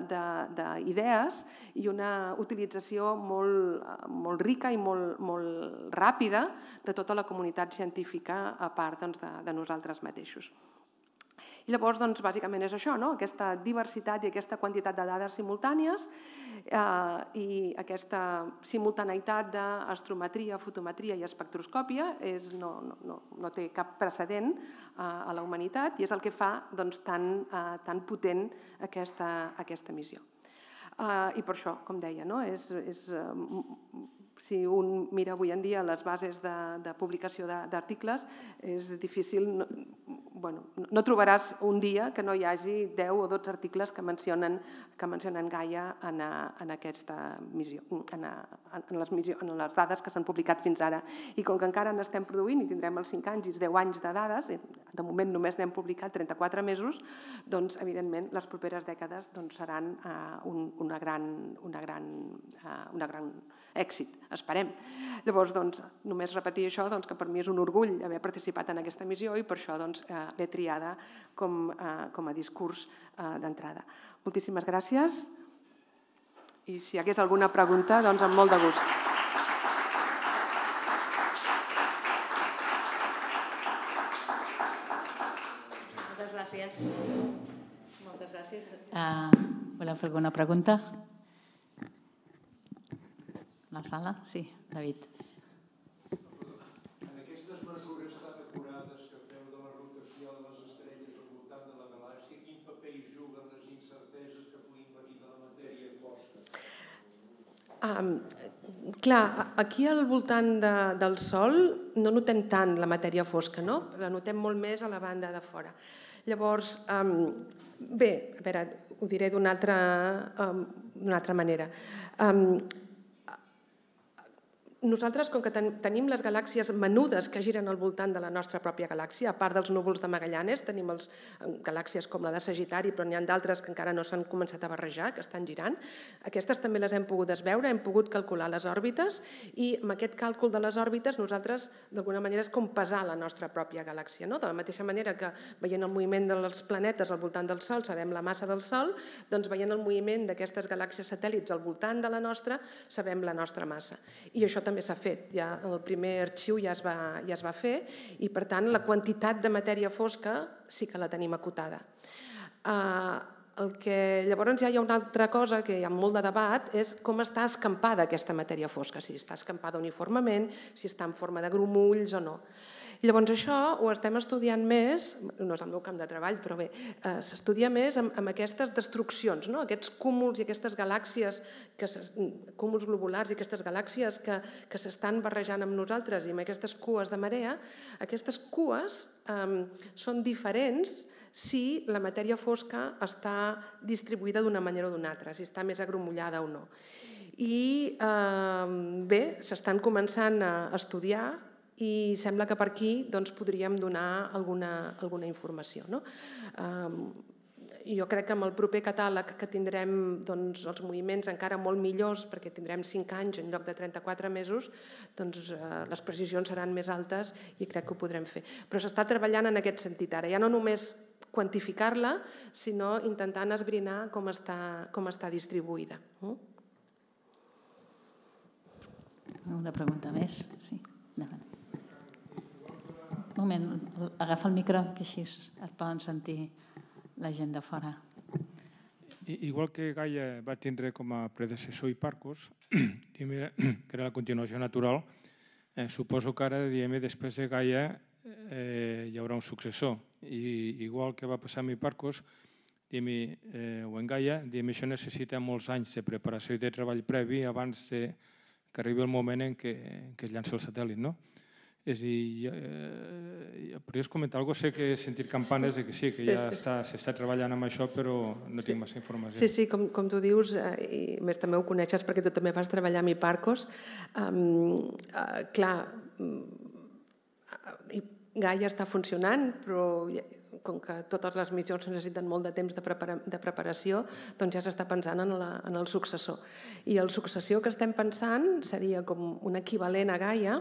d'idees i una utilització molt rica i molt ràpida de tota la comunitat científica, a part de nosaltres mateixos. I llavors, bàsicament és això, aquesta diversitat i aquesta quantitat de dades simultànies i aquesta simultaneïtat d'astrometria, fotometria i espectroscòpia no té cap precedent a la humanitat i és el que fa tan potent aquesta missió. I per això, com deia, si un mira avui en dia les bases de publicació d'articles, és difícil, no trobaràs un dia que no hi hagi 10 o 12 articles que mencionen Gaia en aquesta missió, en les dades que s'han publicat fins ara. I com que encara n'estem produint i tindrem els 5 anys i 10 anys de dades, de moment només n'hem publicat 34 mesos, doncs evidentment les properes dècades seran un gran èxit, esperem. Llavors, només repetir això, que per mi és un orgull haver participat en aquesta missió i per això l'he triada com a discurs d'entrada. Moltíssimes gràcies i si hi hagués alguna pregunta, amb molt de gust.
Moltes gràcies. Moltes gràcies. Voleu fer alguna pregunta? A la sala? Sí, David.
En aquestes mesures tan acurades que feu de la rotació de les estrelles al voltant de la galàxia, quin paper hi juguen les incerteses que puguin venir de la matèria fosca?
Clar, aquí al voltant del Sol no notem tant la matèria fosca, no? La notem molt més a la banda de fora. Llavors, bé, a veure, ho diré d'una altra manera. Nosaltres, com que tenim les galàxies menudes que giren al voltant de la nostra pròpia galàxia, a part dels núvols de Magallanes, tenim galàxies com la de Sagitari, però n'hi ha d'altres que encara no s'han començat a barrejar, que estan girant. Aquestes també les hem pogut veure, hem pogut calcular les òrbites i amb aquest càlcul de les òrbites nosaltres, d'alguna manera, és com pesar la nostra pròpia galàxia. De la mateixa manera que veient el moviment dels planetes al voltant del Sol sabem la massa del Sol, doncs veient el moviment d'aquestes galàxies satèl·lits al voltant de la nostra sabem la nostra massa. I això també s'ha fet, ja el primer arxiu ja es va fer i per tant la quantitat de matèria fosca sí que la tenim acotada. Llavors ja hi ha una altra cosa que hi ha molt de debat, és com està escampada aquesta matèria fosca, si està escampada uniformement, si està en forma de grumolls o no. Llavors això ho estem estudiant més, no és el meu camp de treball, però bé, s'estudia més amb aquestes destruccions, aquests cúmuls i aquestes galàxies, cúmuls globulars i aquestes galàxies que s'estan barrejant amb nosaltres i amb aquestes cues de marea. Aquestes cues són diferents si la matèria fosca està distribuïda d'una manera o d'una altra, si està més agrumollada o no. I bé, s'estan començant a estudiar i sembla que per aquí podríem donar alguna informació. Jo crec que amb el proper catàleg que tindrem els moviments encara molt millors, perquè tindrem 5 anys en lloc de 34 mesos, les precisions seran més altes i crec que ho podrem fer. Però s'està treballant en aquest sentit ara, ja no només quantificar-la, sinó intentant esbrinar com està distribuïda.
Una pregunta més? Sí, endavant. Un moment, agafa el micro, que així et poden sentir la gent de fora.
Igual que Gaia va tindre com a predecessor Hipparcos, que era la continuació natural, suposo que ara, després de Gaia, hi haurà un successor. I igual que va passar amb Hipparcos o en Gaia, això necessita molts anys de preparació i de treball previ abans que arribi el moment en què es llança el satèl·lit, no? És a dir, podries comentar alguna cosa? Sé que he sentit campanes que sí, que ja s'està treballant amb això, però no tinc massa informació.
Sí, com tu dius, i més també ho coneixes perquè tu també vas treballar amb Hipparcos. Clar, Gaia està funcionant, però com que totes les missions necessiten molt de temps de preparació, doncs ja s'està pensant en el successor. I el successor que estem pensant seria com un equivalent a Gaia,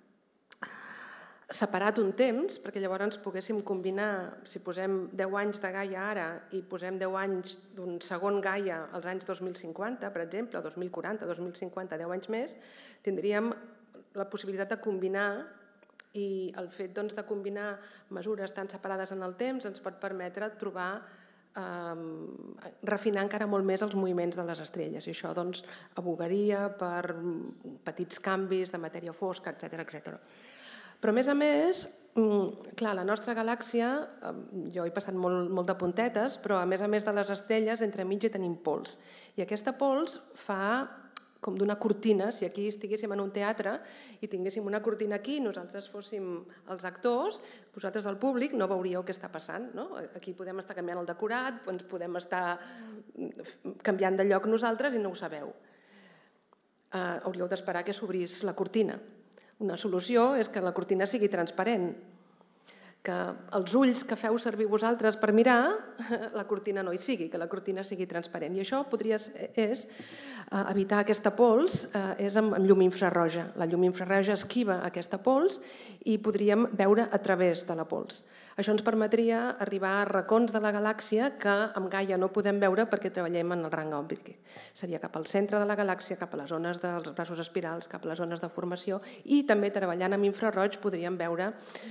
separat un temps, perquè llavors poguéssim combinar, si posem 10 anys de Gaia ara i posem 10 anys d'un segon Gaia als anys 2050, per exemple, 2040, 2050, 10 anys més, tindríem la possibilitat de combinar I el fet de combinar mesures tan separades en el temps ens pot permetre trobar, refinar encara molt més els moviments de les estrelles. I això abogaria per petits canvis de matèria fosca, etc. Però a més, clar, la nostra galàxia, jo he passat molt de puntetes, però a més de les estrelles, entremig hi tenim pols. I aquesta pols fa com d'una cortina. Si aquí estiguéssim en un teatre i tinguéssim una cortina aquí, nosaltres fóssim els actors, vosaltres el públic no veuríeu què està passant. Aquí podem estar canviant el decorat, ens podem estar canviant de lloc nosaltres i no ho sabeu. Hauríeu d'esperar que s'obrís la cortina. Una solució és que la cortina sigui transparent, que els ulls que feu servir vosaltres per mirar, la cortina no hi sigui, que la cortina sigui transparent. I això és evitar aquesta pols, és amb llum infrarroja. La llum infrarroja esquiva aquesta pols i podríem veure a través de la pols. Això ens permetria arribar a racons de la galàxia que amb Gaia no podem veure perquè treballem en el rang òptic. Seria cap al centre de la galàxia, cap a les zones dels braços espirals, cap a les zones de formació, i també treballant amb infraroig podríem veure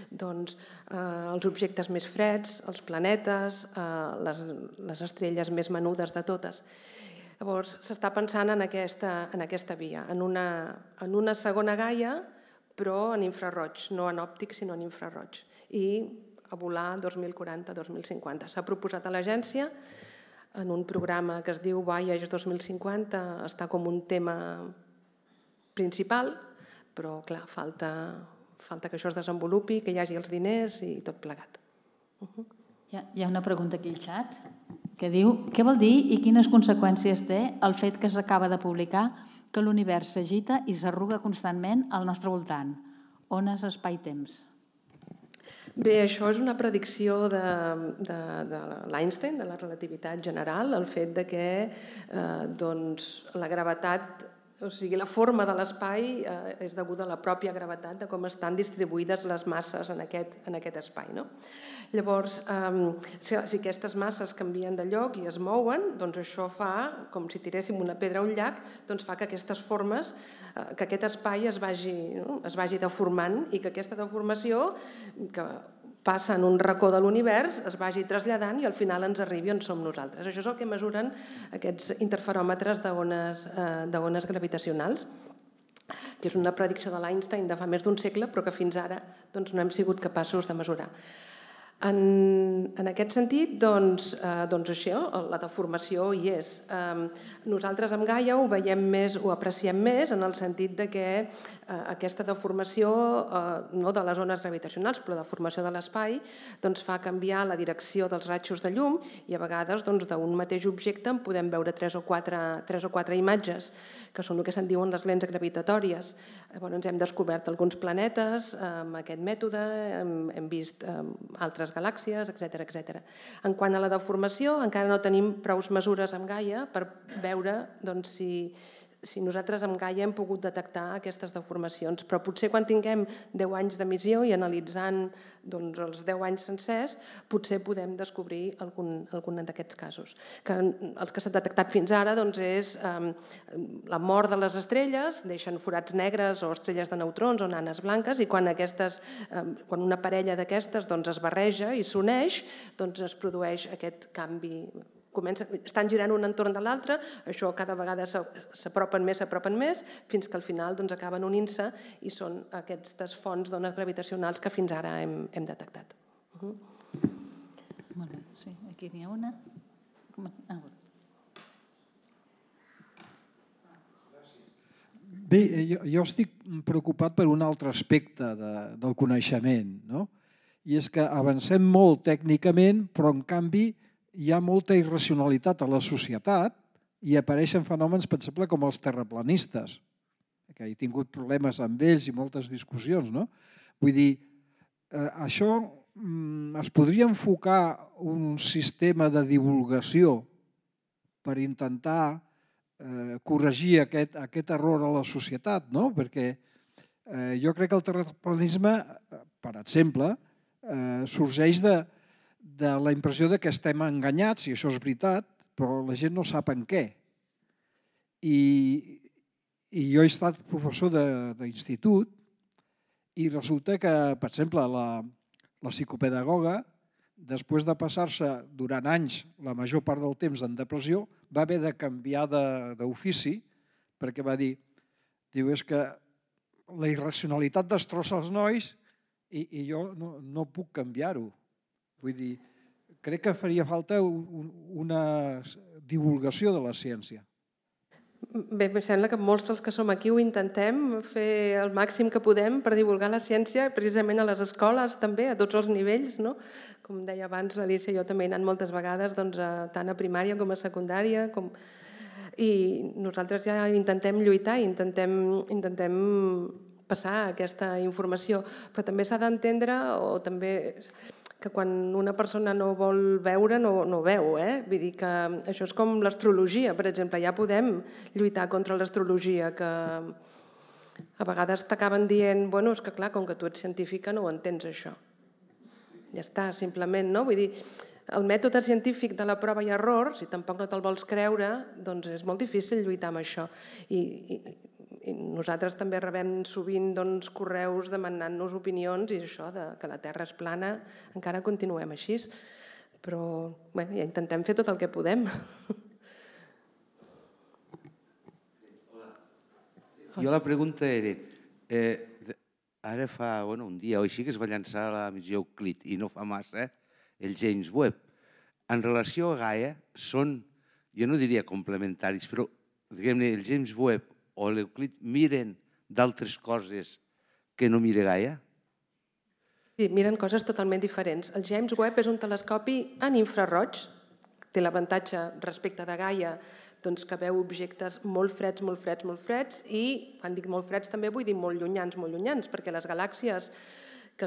els objectes més freds, els planetes, les estrelles més menudes de totes. Llavors, s'està pensant en aquesta via, en una segona Gaia, però en infraroig, no en òptic, sinó en infraroig. I a volar 2040-2050. S'ha proposat a l'agència en un programa que es diu Voyage 2050, està com un tema principal, però clar, falta que això es desenvolupi, que hi hagi els diners i tot plegat.
Hi ha una pregunta aquí al xat que diu: què vol dir i quines conseqüències té el fet que s'acaba de publicar que l'univers s'agita i s'arruga constantment al nostre voltant? Ones, espai, temps.
Bé, això és una predicció de l'Einstein, de la relativitat general, el fet que la gravetat, o sigui, la forma de l'espai és deguda a la pròpia gravetat de com estan distribuïdes les masses en aquest espai. Llavors, si aquestes masses canvien de lloc i es mouen, doncs això fa, com si tiréssim una pedra a un llac, doncs fa que aquestes formes, que aquest espai es vagi deformant i que aquesta deformació que passa en un racó de l'univers es vagi traslladant i al final ens arribi on som nosaltres. Això és el que mesuren aquests interferòmetres d'ones gravitacionals, que és una predicció de l'Einstein de fa més d'un segle, però que fins ara no hem sigut capaços de mesurar. En aquest sentit, això, la deformació hi és. Nosaltres amb Gaia ho veiem més, ho apreciem més en el sentit que aquesta deformació, no de les ones gravitacionals, però de formació de l'espai, fa canviar la direcció dels rajos de llum i a vegades d'un mateix objecte en podem veure 3 o 4 imatges, que són el que se'n diuen les lents gravitatòries. Llavors hem descobert alguns planetes amb aquest mètode, hem vist altres galàxies, etc. En quant a la deformació, encara no tenim prou mesures amb Gaia per veure si nosaltres amb Gaia hem pogut detectar aquestes deformacions. Però potser quan tinguem 10 anys de missió i analitzant els 10 anys sencers, potser podem descobrir algun d'aquests casos. Els que s'han detectat fins ara és la mort de les estrelles, deixen forats negres o estrelles de neutrons o nanes blanques, i quan una parella d'aquestes es barreja i s'uneix, es produeix aquest canvi. Estan girant un entorn de l'altre, això cada vegada s'apropen més, fins que al final acaben unint-se i són aquestes fonts d'ones gravitacionals que fins ara hem detectat.
Molt bé, sí, aquí n'hi ha una.
Bé, jo estic preocupat per un altre aspecte del coneixement, no? I és que avancem molt tècnicament, però en canvi hi ha molta irracionalitat a la societat i apareixen fenòmens, per exemple, com els terraplanistes, que he tingut problemes amb ells i moltes discussions, no? Vull dir, això es podria enfocar un sistema de divulgació per intentar corregir aquest error a la societat, no? Perquè jo crec que el terraplanisme, per exemple, sorgeix de la impressió que estem enganyats, i això és veritat, però la gent no sap en què. I jo he estat professor d'institut I resulta que, per exemple, la psicopedagoga, després de passar-se durant anys, la major part del temps en depressió, va haver de canviar d'ofici perquè va dir, és que la irracionalitat destrossa els nois i jo no puc canviar-ho. Vull dir, crec que faria falta una divulgació de la ciència.
Bé, em sembla que molts dels que som aquí ho intentem fer el màxim que podem per divulgar la ciència, precisament a les escoles també, a tots els nivells, no? Com deia abans l'Alícia, jo també he anat moltes vegades tant a primària com a secundària, i nosaltres ja intentem lluitar, intentem passar aquesta informació, però també s'ha d'entendre que quan una persona no vol veure, no veu. Vull dir que això és com l'astrologia, per exemple. Ja podem lluitar contra l'astrologia, que a vegades t'acaben dient, bueno, és que clar, com que tu ets científica no ho entens això. Ja està, simplement, no? Vull dir, el mètode científic de la prova i error, si tampoc no te'l vols creure, doncs és molt difícil lluitar amb això. I nosaltres també rebem sovint correus demanant-nos opinions i això, que la Terra és plana, encara continuem així. Però ja intentem fer tot el que podem.
Jo la pregunta era, ara fa un dia o així que es va llançar la missió Euclid, i no fa massa, el James Webb. En relació a Gaia són, jo no diria complementaris, però diguem-ne, el James Webb o l'Euclid miren d'altres coses que no mira Gaia?
Sí, miren coses totalment diferents. El James Webb és un telescopi en infraroig, té l'avantatge respecte de Gaia que veu objectes molt freds, molt freds, molt freds, i quan dic molt freds també vull dir molt llunyans, perquè les galàxies que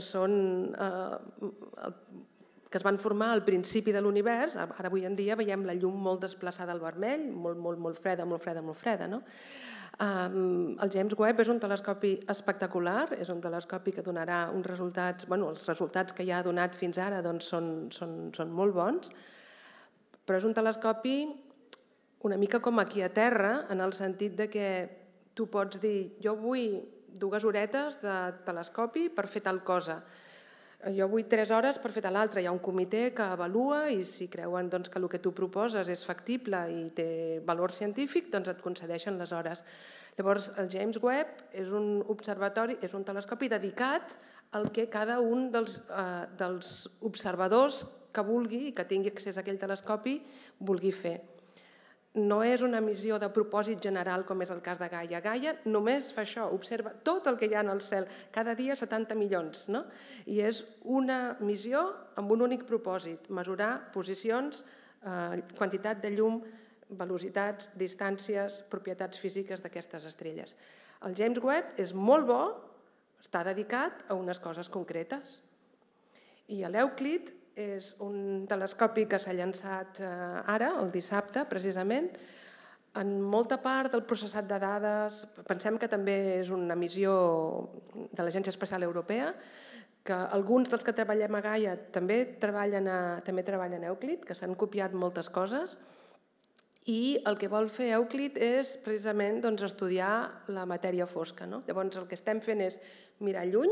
es van formar al principi de l'univers, ara avui en dia veiem la llum molt desplaçada al vermell, molt freda, no? El James Webb és un telescopi espectacular, és un telescopi que donarà uns resultats, els resultats que ja ha donat fins ara són molt bons, però és un telescopi una mica com aquí a terra, en el sentit que tu pots dir, jo vull 2 horetes de telescopi per fer tal cosa, jo vull 3 hores per fer tal altra. Hi ha un comitè que avalua i si creuen que el que tu proposes és factible i té valor científic, doncs et concedeixen les hores. Llavors, el James Webb és un observatori, és un telescopi dedicat al que cada un dels observadors que vulgui i que tingui accés a aquell telescopi vulgui fer. No és una missió de propòsit general com és el cas de Gaia. Gaia només fa això, observa tot el que hi ha en el cel, cada dia 70 milions, no? I és una missió amb un únic propòsit, mesurar posicions, quantitat de llum, velocitats, distàncies, propietats físiques d'aquestes estrelles. El James Webb és molt bo, està dedicat a unes coses concretes. I l'Euclid és un telescopi que s'ha llançat ara, el dissabte, precisament. En molta part del processat de dades, pensem que també és una missió de l'Agència Espacial Europea, que alguns dels que treballem a Gaia també treballen a Euclid, que s'han copiat moltes coses, i el que vol fer Euclid és precisament estudiar la matèria fosca. Llavors el que estem fent és mirar lluny,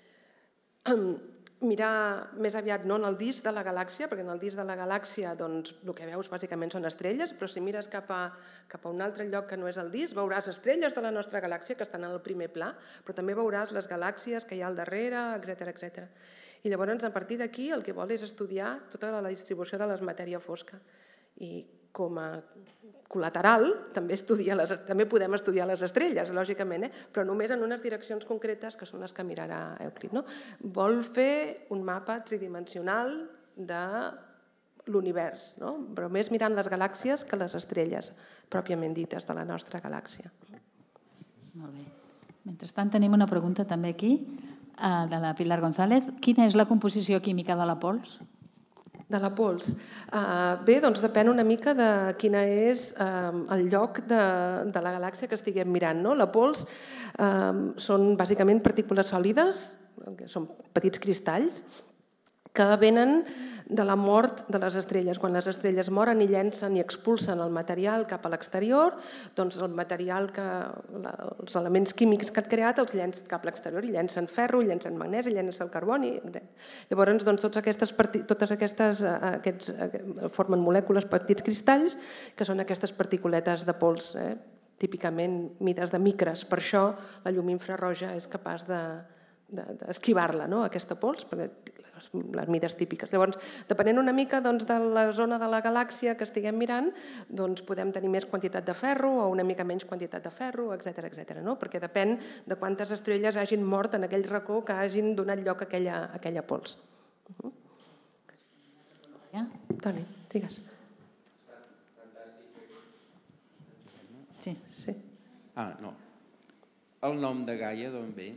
mirar més aviat no en el disc de la galàxia, perquè en el disc de la galàxia el que veus bàsicament són estrelles, però si mires cap a un altre lloc que no és el disc, veuràs estrelles de la nostra galàxia que estan en el primer pla, però també veuràs les galàxies que hi ha al darrere, etc. I llavors, a partir d'aquí, el que vol és estudiar tota la distribució de la matèria fosca. I com a col·lateral també podem estudiar les estrelles, lògicament, però només en unes direccions concretes que són les que mirarà Euclid. Vol fer un mapa tridimensional de l'univers, però més mirant les galàxies que les estrelles pròpiament dites de la nostra galàxia.
Molt bé. Mentrestant tenim una pregunta també aquí, de la Pilar González. Quina és la composició química de la pols?
De la pols. Bé, doncs depèn una mica de quina és el lloc de la galàxia que estiguem mirant. La pols són bàsicament partícules sòlides, són petits cristalls, que venen de la mort de les estrelles. Quan les estrelles moren i llencen i expulsen el material cap a l'exterior, doncs el material, els elements químics que han creat els llencen cap a l'exterior i llencen ferro, llencen magnesi, llencen carboni. Llavors, totes aquestes formen molècules, petits cristalls, que són aquestes particuletes de pols, típicament mides de micres. Per això la llum infraroja és capaç d'esquivar-la, aquesta pols, perquè les mides típiques. Llavors, depenent una mica de la zona de la galàxia que estiguem mirant, podem tenir més quantitat de ferro o una mica menys quantitat de ferro, etc. Perquè depèn de quantes estrelles hagin mort en aquell racó que hagin donat lloc a aquella pols. Toni, digues.
Sí. No. El nom de Gaia d'on ve?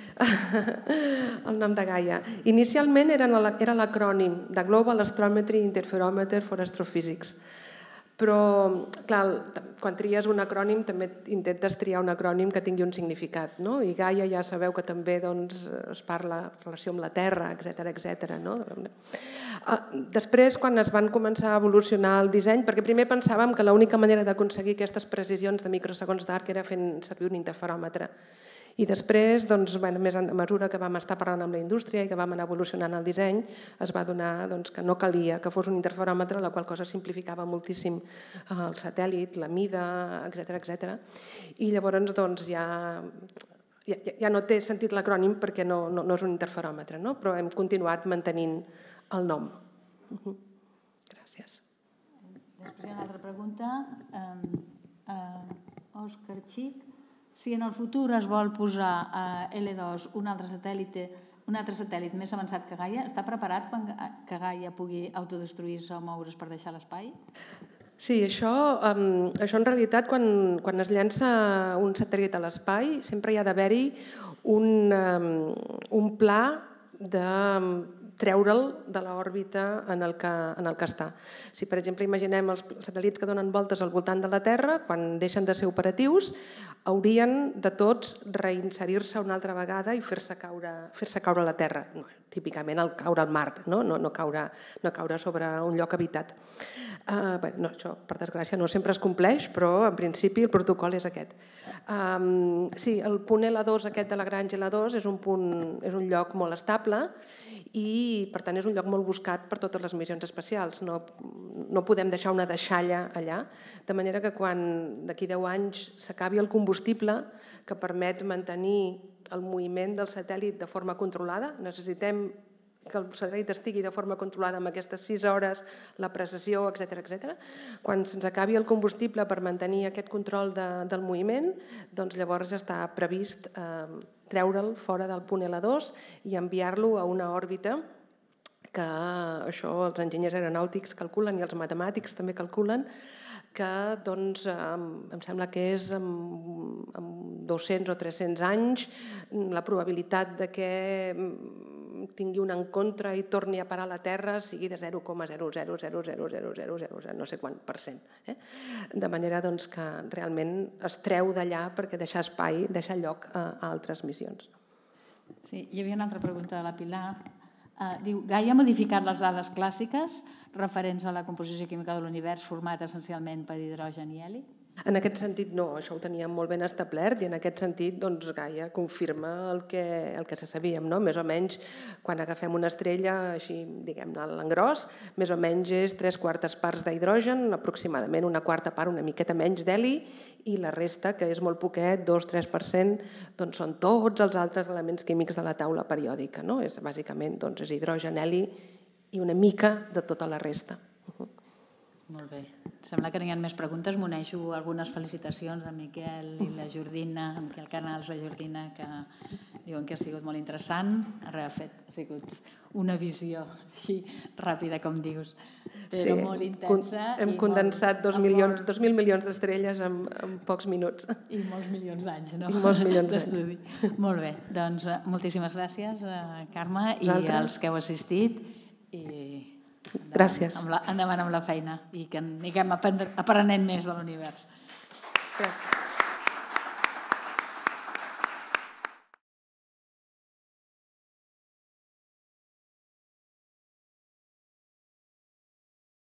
El nom de Gaia. Inicialment era l'acrònim de Global Astrometry Interferometer for Astrophysics. Però, clar, quan tries un acrònim també intentes triar un acrònim que tingui un significat. I Gaia ja sabeu que també es parla en relació amb la Terra, etc. Després, quan es van començar a evolucionar el disseny, perquè primer pensàvem que l'única manera d'aconseguir aquestes precisions de microsegons d'arc era fent servir un interferòmetre. I després, més a mesura que vam estar parlant amb la indústria i que vam anar evolucionant el disseny, es va adonar que no calia que fos un interferòmetre, la qual cosa simplificava moltíssim el satèl·lit, la mida, etc. I llavors ja no té sentit l'acrònim perquè no és un interferòmetre, però hem continuat mantenint el nom. Gràcies.
Després hi ha una altra pregunta. Òscar Xic. Si en el futur es vol posar L2 un altre satèl·lit més avançat que Gaia, està preparat que Gaia pugui autodestruir-se o moure's per deixar l'espai?
Sí, això en realitat quan es llança un satèl·lit a l'espai sempre hi ha d'haver-hi un pla de treure'l de l'òrbita en el que està. Si, per exemple, imaginem els satèl·lits que donen voltes al voltant de la Terra, quan deixen de ser operatius, haurien de tots reinserir-se una altra vegada i fer-se caure a la Terra. Típicament caure al mar, no caure sobre un lloc habitat. Això, per desgràcia, no sempre es compleix, però en principi el protocol és aquest. Sí, el punt L2 aquest de Lagrange L2 és un lloc molt estable i, per tant, és un lloc molt buscat per totes les missions espacials. No podem deixar una deixalla allà, de manera que quan d'aquí 10 anys s'acabi el combustible que permet mantenir el moviment del satèl·lit de forma controlada, necessitem que el satèl·lit estigui de forma controlada amb aquestes 6 hores, la precisió, etc. Quan se'ns acabi el combustible per mantenir aquest control del moviment, doncs llavors ja està previst treure'l fora del punt L2 i enviar-lo a una òrbita que això els enginyers aeronàutics calculen i els matemàtics també calculen que em sembla que és amb 200 o 300 anys la probabilitat de que tingui un encontre i torni a parar a la Terra sigui de 0,0000000 no sé quant %. De manera que realment es treu d'allà perquè deixar espai, deixar lloc a altres missions.
Sí, hi havia una altra pregunta de la Pilar. Diu, Gaia ha modificat les dades clàssiques referents a la composició química de l'univers format essencialment per hidrogen i heli?
En aquest sentit no, això ho teníem molt ben establert i en aquest sentit Gaia confirma el que se sabíem. Més o menys quan agafem una estrella, així diguem-ne a l'engròs, més o menys és 3/4 parts d'hidrogen, aproximadament 1/4 part, una miqueta menys d'heli i la resta, que és molt poquet, 2-3%, són tots els altres elements químics de la taula periòdica. Bàsicament és hidrogen, heli i una mica de tota la resta.
Molt bé. Sembla que no hi ha més preguntes. M'uneixo algunes felicitacions de Miquel i la Jordina, Miquel Canals i la Jordina, que diuen que ha sigut molt interessant. Ha sigut una visió així ràpida, com dius, però molt intensa.
Hem condensat 2.000 milions d'estrelles en pocs minuts.
I molts milions d'anys, no?
I molts milions
d'estudi. Molt bé. Doncs moltíssimes gràcies, Carme, i als que heu assistit.
Gràcies.
Endavant amb la feina i que anem aprenent més de l'univers.
Gràcies.